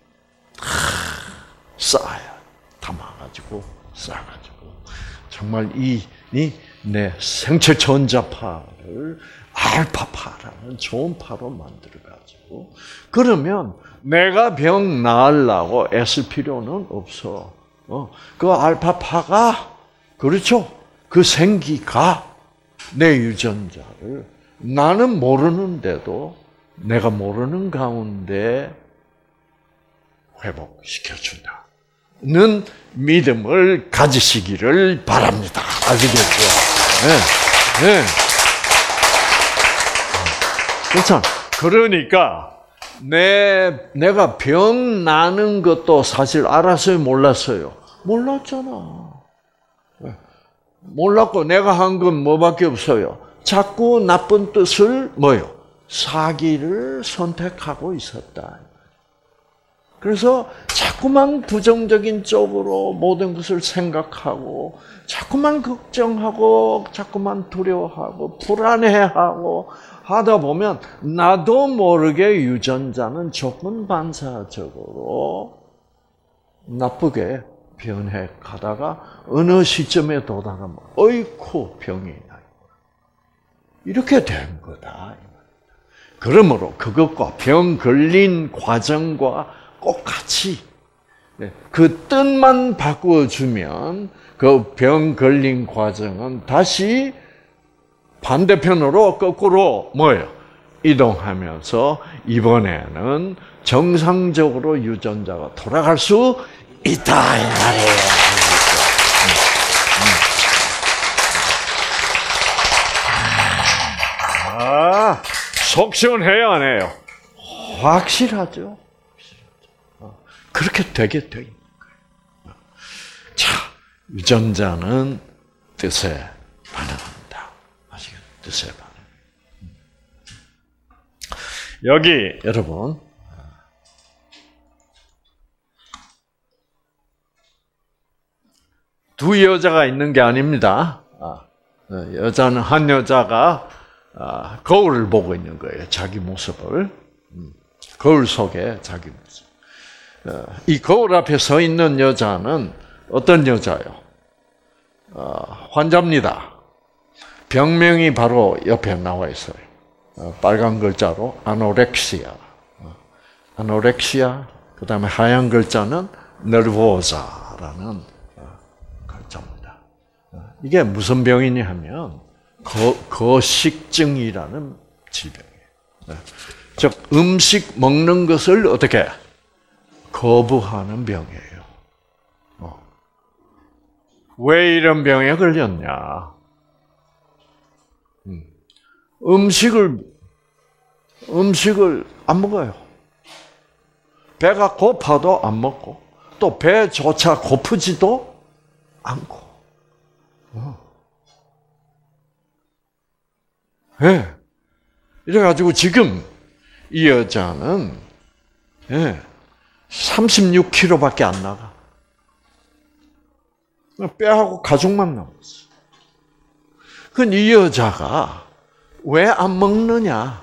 쌓아야 담아가지고 쌓아가지고 정말 이, 이 내 생체 전자파를 알파파라는 좋은 파로 만들어가지고 그러면 내가 병 나으려고 애쓸 필요는 없어. 어, 그 알파파가 그렇죠. 그 생기가 내 유전자를 나는 모르는데도 내가 모르는 가운데 회복시켜준다. 는 믿음을 가지시기를 바랍니다. 아시겠죠? 네, 네. 그렇잖아. 그러니까 내 내가 병 나는 것도 사실 알았어요, 몰랐어요? 몰랐잖아. 몰랐고 내가 한 건 뭐밖에 없어요. 자꾸 나쁜 뜻을 뭐요? 사기를 선택하고 있었다. 그래서 자꾸만 부정적인 쪽으로 모든 것을 생각하고 자꾸만 걱정하고 자꾸만 두려워하고 불안해하고 하다 보면 나도 모르게 유전자는 조건 반사적으로 나쁘게 변해 가다가 어느 시점에 도달하면 어이쿠 병이 나. 이렇게 된 거다. 그러므로 그것과 병 걸린 과정과 똑같이 그 뜻만 바꾸어주면 그 병 걸린 과정은 다시 반대편으로 거꾸로 뭐예요? 이동하면서 이번에는 정상적으로 유전자가 돌아갈 수 있다 이 말이에요. 아, 속 시원해요, 안 해요? 확실하죠. 그렇게 되게 돼 있는 거예요. 자, 유전자는 뜻에 반응한다. 아시겠죠? 뜻에 반응. 여기 여러분 두 여자가 있는 게 아닙니다. 여자는 한 여자가 거울을 보고 있는 거예요. 자기 모습을. 거울 속에 자기 모습. 이 거울 앞에 서 있는 여자는 어떤 여자예요? 환자입니다. 병명이 바로 옆에 나와 있어요. 빨간 글자로 아노렉시아. 아노렉시아, 그 다음에 하얀 글자는 nervosa라는 글자입니다. 이게 무슨 병이냐 하면 거, 거식증이라는 질병이에요. 즉 음식 먹는 것을 어떻게 거부하는 병이에요. 어. 왜 이런 병에 걸렸냐? 음. 음식을 음식을 안 먹어요. 배가 고파도 안 먹고 또 배조차 고프지도 않고. 어. 네. 이래가지고 지금 이 여자는 네. 삼십육 킬로그램밖에 안 나가. 뼈하고 가죽만 남았어. 그럼 이 여자가 왜 안 먹느냐?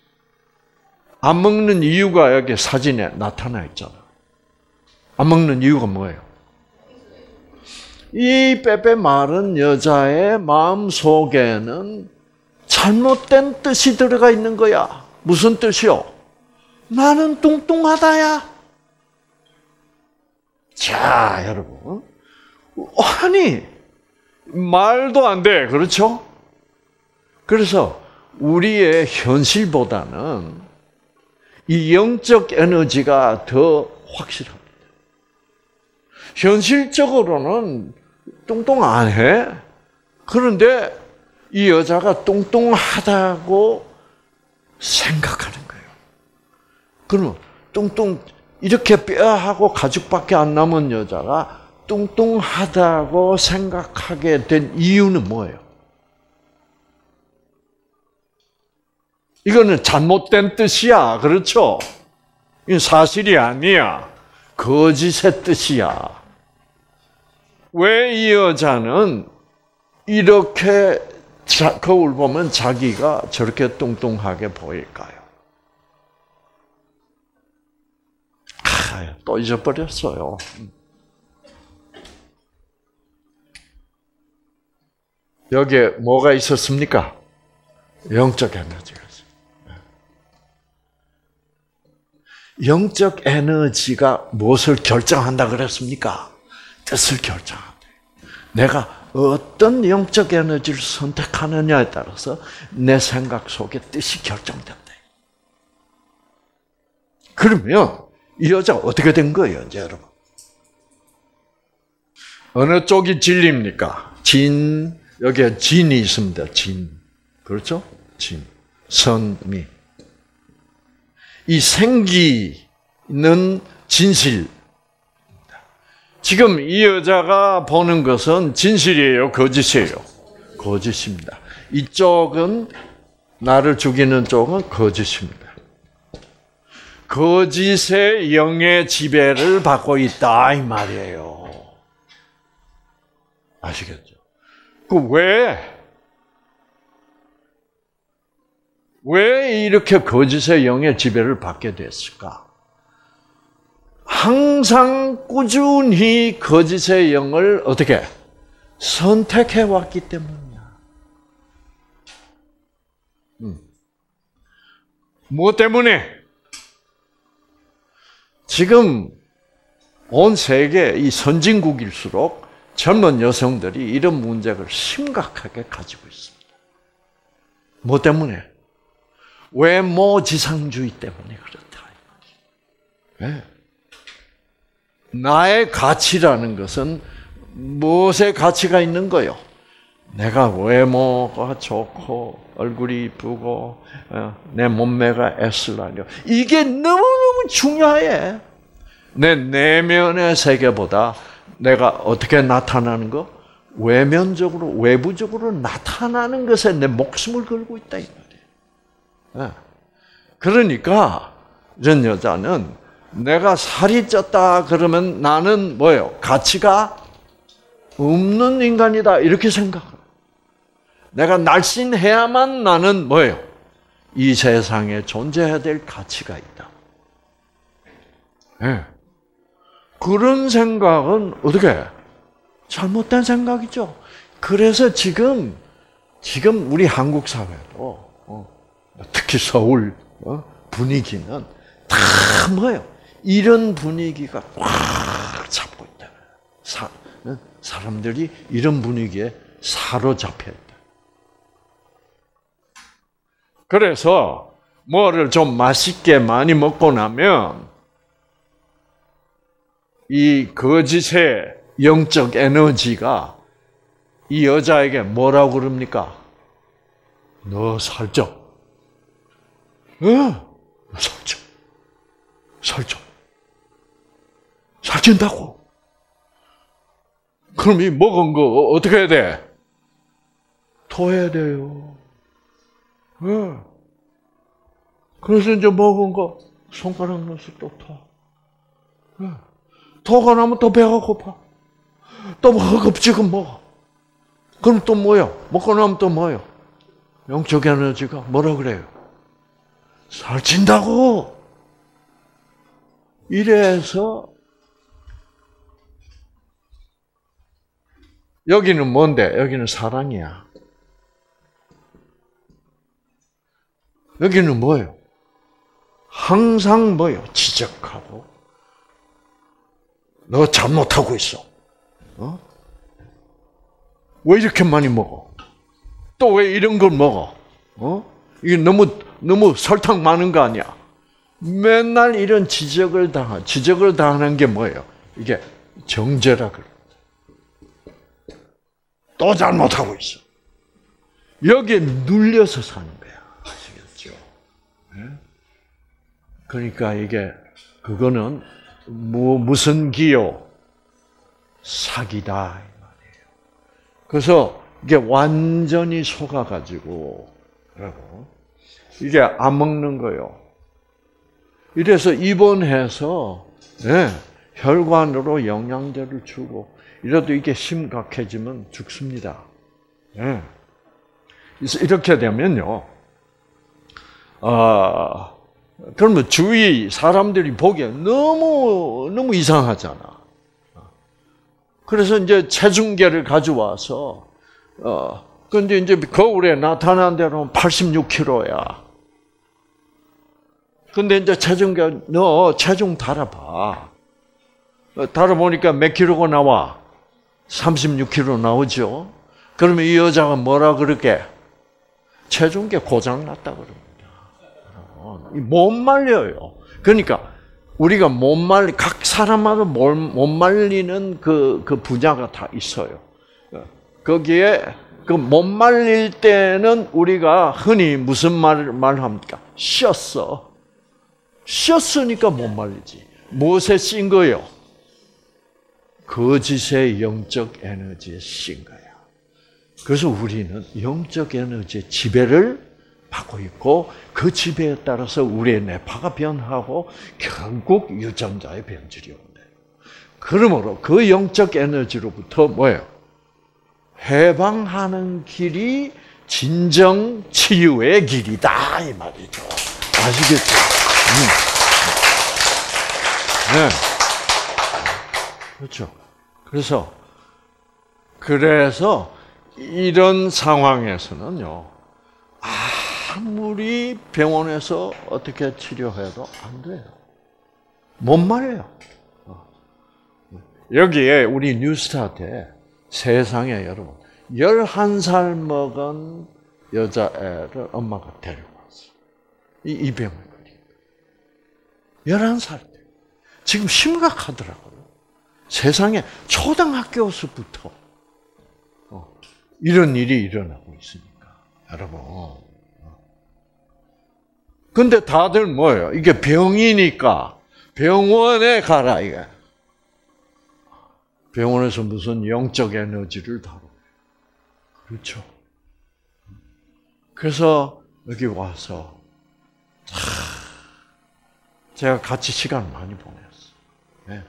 안 먹는 이유가 여기 사진에 나타나 있잖아. 안 먹는 이유가 뭐예요? 이 빼빼 마른 여자의 마음 속에는 잘못된 뜻이 들어가 있는 거야. 무슨 뜻이요? 나는 뚱뚱하다야. 자, 여러분. 아니, 말도 안 돼. 그렇죠? 그래서 우리의 현실보다는 이 영적 에너지가 더 확실합니다. 현실적으로는 뚱뚱 안 해. 그런데 이 여자가 뚱뚱하다고 생각하는 거예요. 그러면 뚱뚱 이렇게 뼈하고 가죽밖에 안 남은 여자가 뚱뚱하다고 생각하게 된 이유는 뭐예요? 이거는 잘못된 뜻이야. 그렇죠? 이건 사실이 아니야. 거짓의 뜻이야. 왜 이 여자는 이렇게 거울 보면 자기가 저렇게 뚱뚱하게 보일까요? 아, 또 잊어버렸어요. 여기에 뭐가 있었습니까? 영적 에너지가 있어요. 영적 에너지가 무엇을 결정한다 그랬습니까? 뜻을 결정한다. 내가 어떤 영적 에너지를 선택하느냐에 따라서 내 생각 속에 뜻이 결정된다. 그러면 이 여자가 어떻게 된 거예요, 이제 여러분? 어느 쪽이 진리입니까? 진, 여기에 진이 있습니다. 진. 그렇죠? 진. 선미. 이 생기는 진실. 지금 이 여자가 보는 것은 진실이에요? 거짓이에요? 거짓입니다. 이쪽은, 나를 죽이는 쪽은 거짓입니다. 거짓의 영의 지배를 받고 있다, 이 말이에요. 아시겠죠? 그 왜? 왜 이렇게 거짓의 영의 지배를 받게 됐을까? 항상 꾸준히 거짓의 영을 어떻게 선택해 왔기 때문이야. 음. 무엇 때문에? 지금 온 세계 이 선진국일수록 젊은 여성들이 이런 문제를 심각하게 가지고 있습니다. 뭐 때문에? 외모 지상주의 때문에 그렇다. 네. 나의 가치라는 것은 무엇의 가치가 있는 거요? 내가 외모가 좋고 얼굴이 이쁘고 내 몸매가 에슬라뇨. 이게 너무너무 중요해. 내 내면의 세계보다 내가 어떻게 나타나는 거? 외면적으로, 외부적으로 나타나는 것에 내 목숨을 걸고 있다 이 말이에요. 그러니까 이런 여자는 내가 살이 쪘다 그러면 나는 뭐예요? 가치가 없는 인간이다 이렇게 생각해요. 내가 날씬해야만 나는 뭐예요? 이 세상에 존재해야 될 가치가 있다. 네. 그런 생각은 어떻게? 잘못된 생각이죠. 그래서 지금 지금 우리 한국 사회도 특히 서울 분위기는 다 뭐예요? 이런 분위기가 꽉 잡고 있다. 사, 사람들이 이런 분위기에 사로잡혀 있다. 그래서 뭐를 좀 맛있게 많이 먹고 나면 이 거짓의 영적 에너지가 이 여자에게 뭐라고 그럽니까? 너 살쪄. 응, 살쪄. 살쪄. 살찐다고. 그럼 이 먹은 거 어떻게 해야 돼? 토해야 돼요. 응. 그래서 이제 먹은 거 손가락 넣어서 또 토. 응. 토가 나면 또 배가 고파. 또 허겁지겁 먹어. 그럼 또 뭐요? 먹고 나면 또 뭐요? 영적 에너지가 뭐라 그래요? 살찐다고. 이래서 여기는 뭔데? 여기는 사랑이야. 여기는 뭐예요? 항상 뭐예요? 지적하고 너 잘못하고 있어. 어? 왜 이렇게 많이 먹어? 또 왜 이런 걸 먹어? 어? 이게 너무 너무 설탕 많은 거 아니야? 맨날 이런 지적을 당하, 지적을 당하는 게 뭐예요? 이게 정죄라 그래. 또 잘못하고 있어. 여기에 눌려서 사는 거야. 아시겠죠? 네? 그러니까 이게 그거는 뭐 무슨 기요? 사기다 이 말이에요. 그래서 이게 완전히 속아가지고 그러고 이게 안 먹는 거요. 이래서 입원해서 네, 혈관으로 영양제를 주고 이래도 이게 심각해지면 죽습니다. 네. 그래서 이렇게 되면요. 아, 그러면 주위 사람들이 보기에 너무 너무 이상하잖아. 그래서 이제 체중계를 가져와서 어 근데 이제 거울에 나타난 대로 팔십육 킬로그램야. 근데 이제 체중계 너 체중 달아봐. 달아보니까 몇 킬로가 나와? 삼십육 킬로그램 나오죠. 그러면 이 여자가 뭐라 그러게? 체중계 고장 났다 그럽니다. 못 말려요. 그러니까 우리가 못 말리 각 사람마다 못 말리는 그, 그 분야가 다 있어요. 거기에 그 못 말릴 때는 우리가 흔히 무슨 말을 말합니까? 쉬었어. 쉬었으니까 못 말리지. 무엇에 씌인 거예요? 거짓의 영적 에너지에 씌인 거야. 그래서 우리는 영적 에너지의 지배를 받고 있고 그 지배에 따라서 우리의 뇌파가 변하고 결국 유전자의 변질이 온대요. 그러므로 그 영적 에너지로부터 뭐예요? 해방하는 길이 진정 치유의 길이다 이 말이죠. 아시겠죠? 음. 네. 그렇죠. 그래서 그래서 이런 상황에서는요. 아무리 병원에서 어떻게 치료해도 안 돼요. 못 말해요. 여기에 우리 뉴스타트에 세상에 여러분 열한 살 먹은 여자애를 엄마가 데리고 왔어요. 이, 이 병을 걸리니까. 열한 살 때. 지금 심각하더라고요. 세상에 초등학교에서부터 이런 일이 일어나고 있으니까, 여러분. 근데 다들 뭐예요? 이게 병이니까 병원에 가라, 이게. 병원에서 무슨 영적 에너지를 다뤄. 그렇죠. 그래서 여기 와서 제가 같이 시간 많이 보냈어요. 네.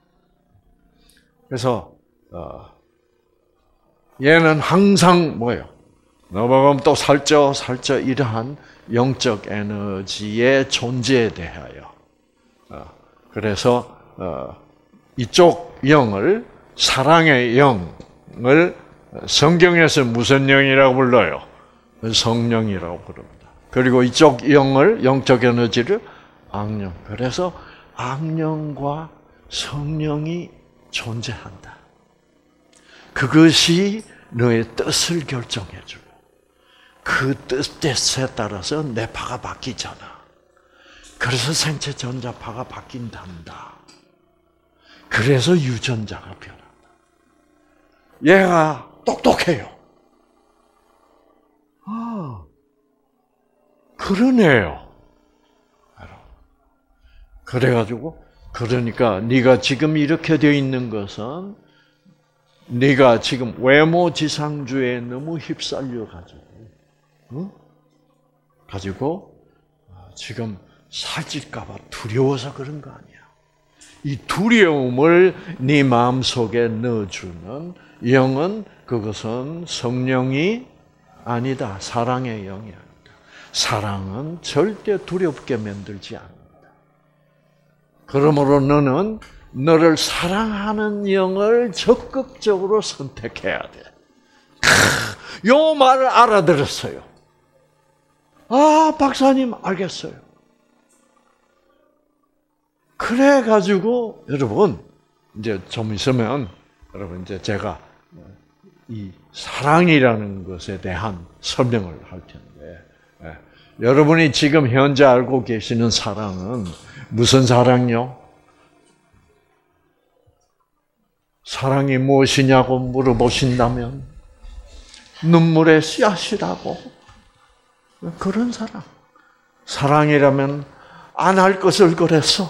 그래서 어, 얘는 항상 뭐예요? 넘어가면 또 살쪄, 살쪄 이러한 영적 에너지의 존재에 대하여. 어, 그래서 어, 이쪽 영을, 사랑의 영을 성경에서 무슨 영이라고 불러요? 성령이라고 부릅니다. 그리고 이쪽 영을, 영적 에너지를 악령. 그래서 악령과 성령이 존재한다. 그것이 너의 뜻을 결정해주고 그 뜻에 따라서 뇌파가 바뀌잖아. 그래서 생체 전자파가 바뀐단다. 그래서 유전자가 변한다. 얘가 똑똑해요. 아, 그러네요. 그래가지고 그러니까 네가 지금 이렇게 되어 있는 것은 네가 지금 외모 지상주의에 너무 휩쓸려 가지고, 어? 가지고 지금 살찔까봐 두려워서 그런 거 아니야. 이 두려움을 네 마음 속에 넣어주는 영은 그것은 성령이 아니다. 사랑의 영이 아니다. 사랑은 절대 두렵게 만들지 않는다. 그러므로 너는 너를 사랑하는 영을 적극적으로 선택해야 돼. 요 말을 알아들었어요. 아, 박사님 알겠어요. 그래가지고 여러분 이제 좀 있으면 여러분 이제 제가 이 사랑이라는 것에 대한 설명을 할 텐데, 예. 여러분이 지금 현재 알고 계시는 사랑은 무슨 사랑요? 사랑이 무엇이냐고 물어보신다면 눈물의 씨앗이라고. 그런 사랑. 사랑이라면 안 할 것을 그랬어.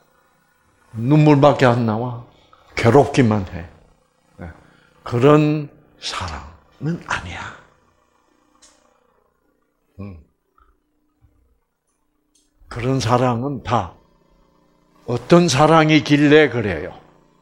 눈물밖에 안 나와. 괴롭기만 해. 그런 사랑은 아니야. 그런 사랑은 다 어떤 사랑이길래 그래요?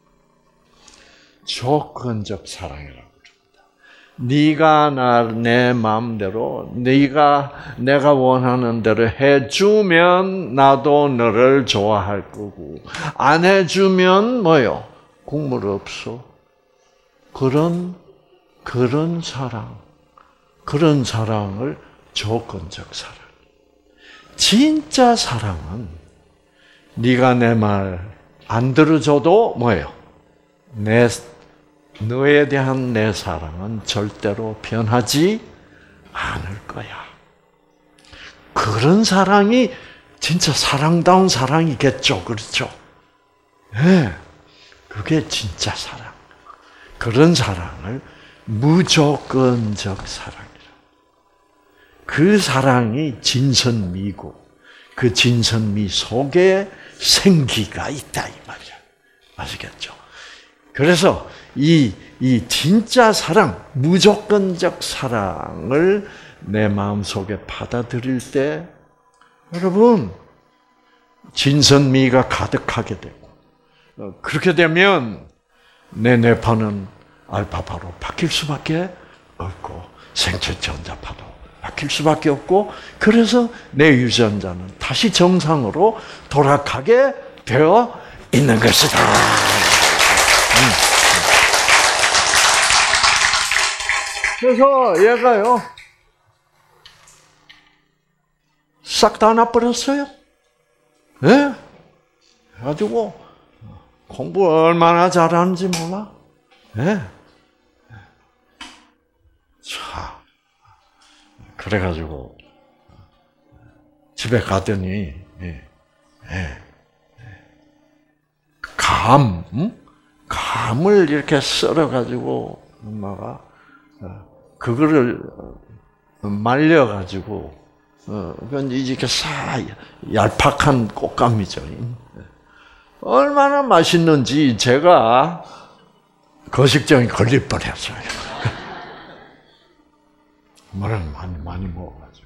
조건적 사랑이라고 그럽니다. 네가 나 내 마음대로 네가 내가 원하는 대로 해주면 나도 너를 좋아할 거고 안 해주면 뭐요? 국물 없어. 그런 그런 사랑, 그런 사랑을 조건적 사랑. 진짜 사랑은 네가 내 말 안 들어줘도 뭐예요? 내 너에 대한 내 사랑은 절대로 변하지 않을 거야. 그런 사랑이 진짜 사랑다운 사랑이겠죠, 그렇죠? 네, 그게 진짜 사랑. 그런 사랑을 무조건적 사랑이라. 그 사랑이 진선미고 그 진선미 속에 생기가 있다 이 말이야. 아시겠죠? 그래서 이, 이 진짜 사랑, 무조건적 사랑을 내 마음속에 받아들일 때 여러분 진선미가 가득하게 되고 그렇게 되면 내 뇌파는 알파파로 바뀔 수밖에 없고 생체 전자파도 바뀔 수밖에 없고 그래서 내 유전자는 다시 정상으로 돌아가게 되어 있는 것이다. 그래서 얘가요 싹 다 나버렸어요. 예? 네? 가지고 공부 얼마나 잘하는지 몰라. 예? 네? 자, 그래가지고 집에 가더니 예, 예, 감, 음? 감 감을 이렇게 썰어가지고 엄마가 그거를 말려가지고 그건 이렇게 싹 얄팍한 꽃감이죠. 얼마나 맛있는지 제가 거식증이 걸릴 뻔했어요. 뭐를 많이 많이 먹어가지고.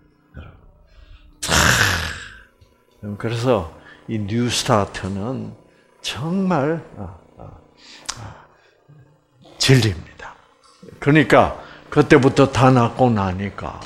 그래서 이 뉴스타트는 정말 진리입니다. 그러니까 그때부터 다 낫고 나니까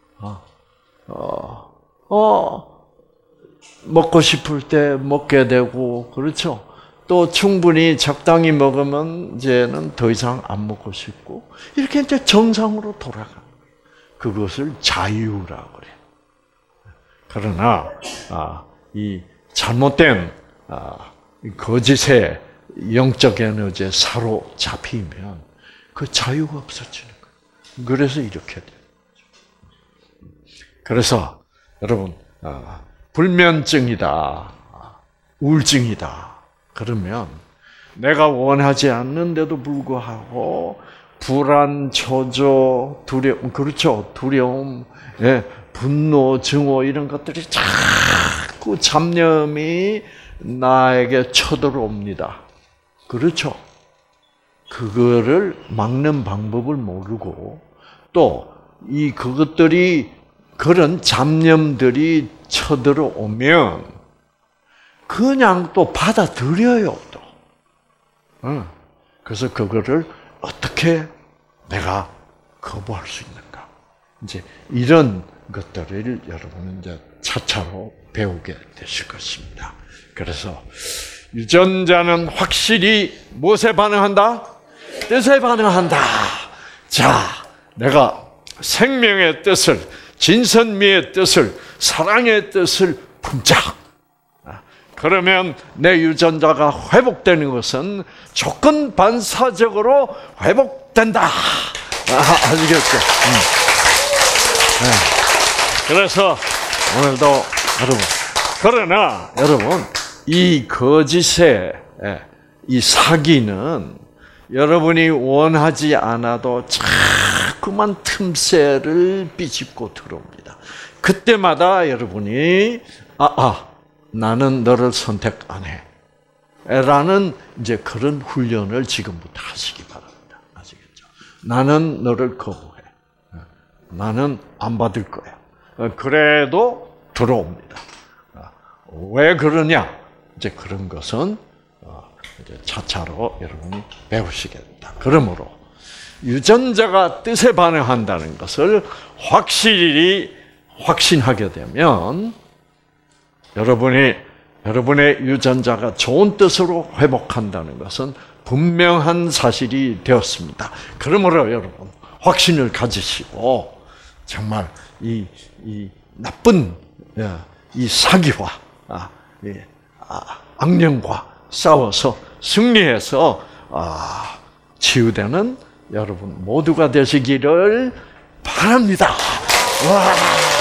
어, 어 먹고 싶을 때 먹게 되고 그렇죠. 또 충분히 적당히 먹으면 이제는 더 이상 안 먹고 싶고 이렇게 이제 정상으로 돌아가. 그것을 자유라고 그래요. 그러나 아, 이 잘못된 아, 거짓의 영적 에너지에 사로잡히면 그 자유가 없어지는 거예요. 그래서 이렇게 돼요. 그래서 여러분 아, 불면증이다, 우울증이다. 그러면 내가 원하지 않는데도 불구하고 불안, 초조, 두려움, 그렇죠. 두려움, 예, 분노, 증오 이런 것들이 자꾸 잡념이 나에게 쳐들어옵니다. 그렇죠. 그거를 막는 방법을 모르고 또 이 그것들이 그런 잡념들이 쳐들어오면 그냥 또 받아들여요, 또. 어. 그래서 그거를 어떻게 내가 거부할 수 있는가? 이제 이런 것들을 여러분은 이제 차차로 배우게 되실 것입니다. 그래서 유전자는 확실히 무엇에 반응한다? 뜻에 반응한다. 자, 내가 생명의 뜻을, 진선미의 뜻을, 사랑의 뜻을 품자. 그러면 내 유전자가 회복되는 것은 조건 반사적으로 회복된다. 아, 아시겠죠? 음. 네. 그래서 오늘도 여러분, 그러나 여러분 이 거짓의 이 사기는 여러분이 원하지 않아도 자꾸만 틈새를 비집고 들어옵니다. 그때마다 여러분이 아, 아, 나는 너를 선택 안 해. 라는 이제 그런 훈련을 지금부터 하시기 바랍니다. 아시겠죠? 나는 너를 거부해. 나는 안 받을 거야. 그래도 들어옵니다. 왜 그러냐? 이제 그런 것은 이제 차차로 여러분이 배우시게 된다. 그러므로 유전자가 뜻에 반응한다는 것을 확실히 확신하게 되면 여러분이 여러분의 유전자가 좋은 뜻으로 회복한다는 것은 분명한 사실이 되었습니다. 그러므로 여러분 확신을 가지시고 정말 이, 이 나쁜 이 사기와 이 악령과 싸워서 승리해서 치유되는 여러분 모두가 되시기를 바랍니다. 와.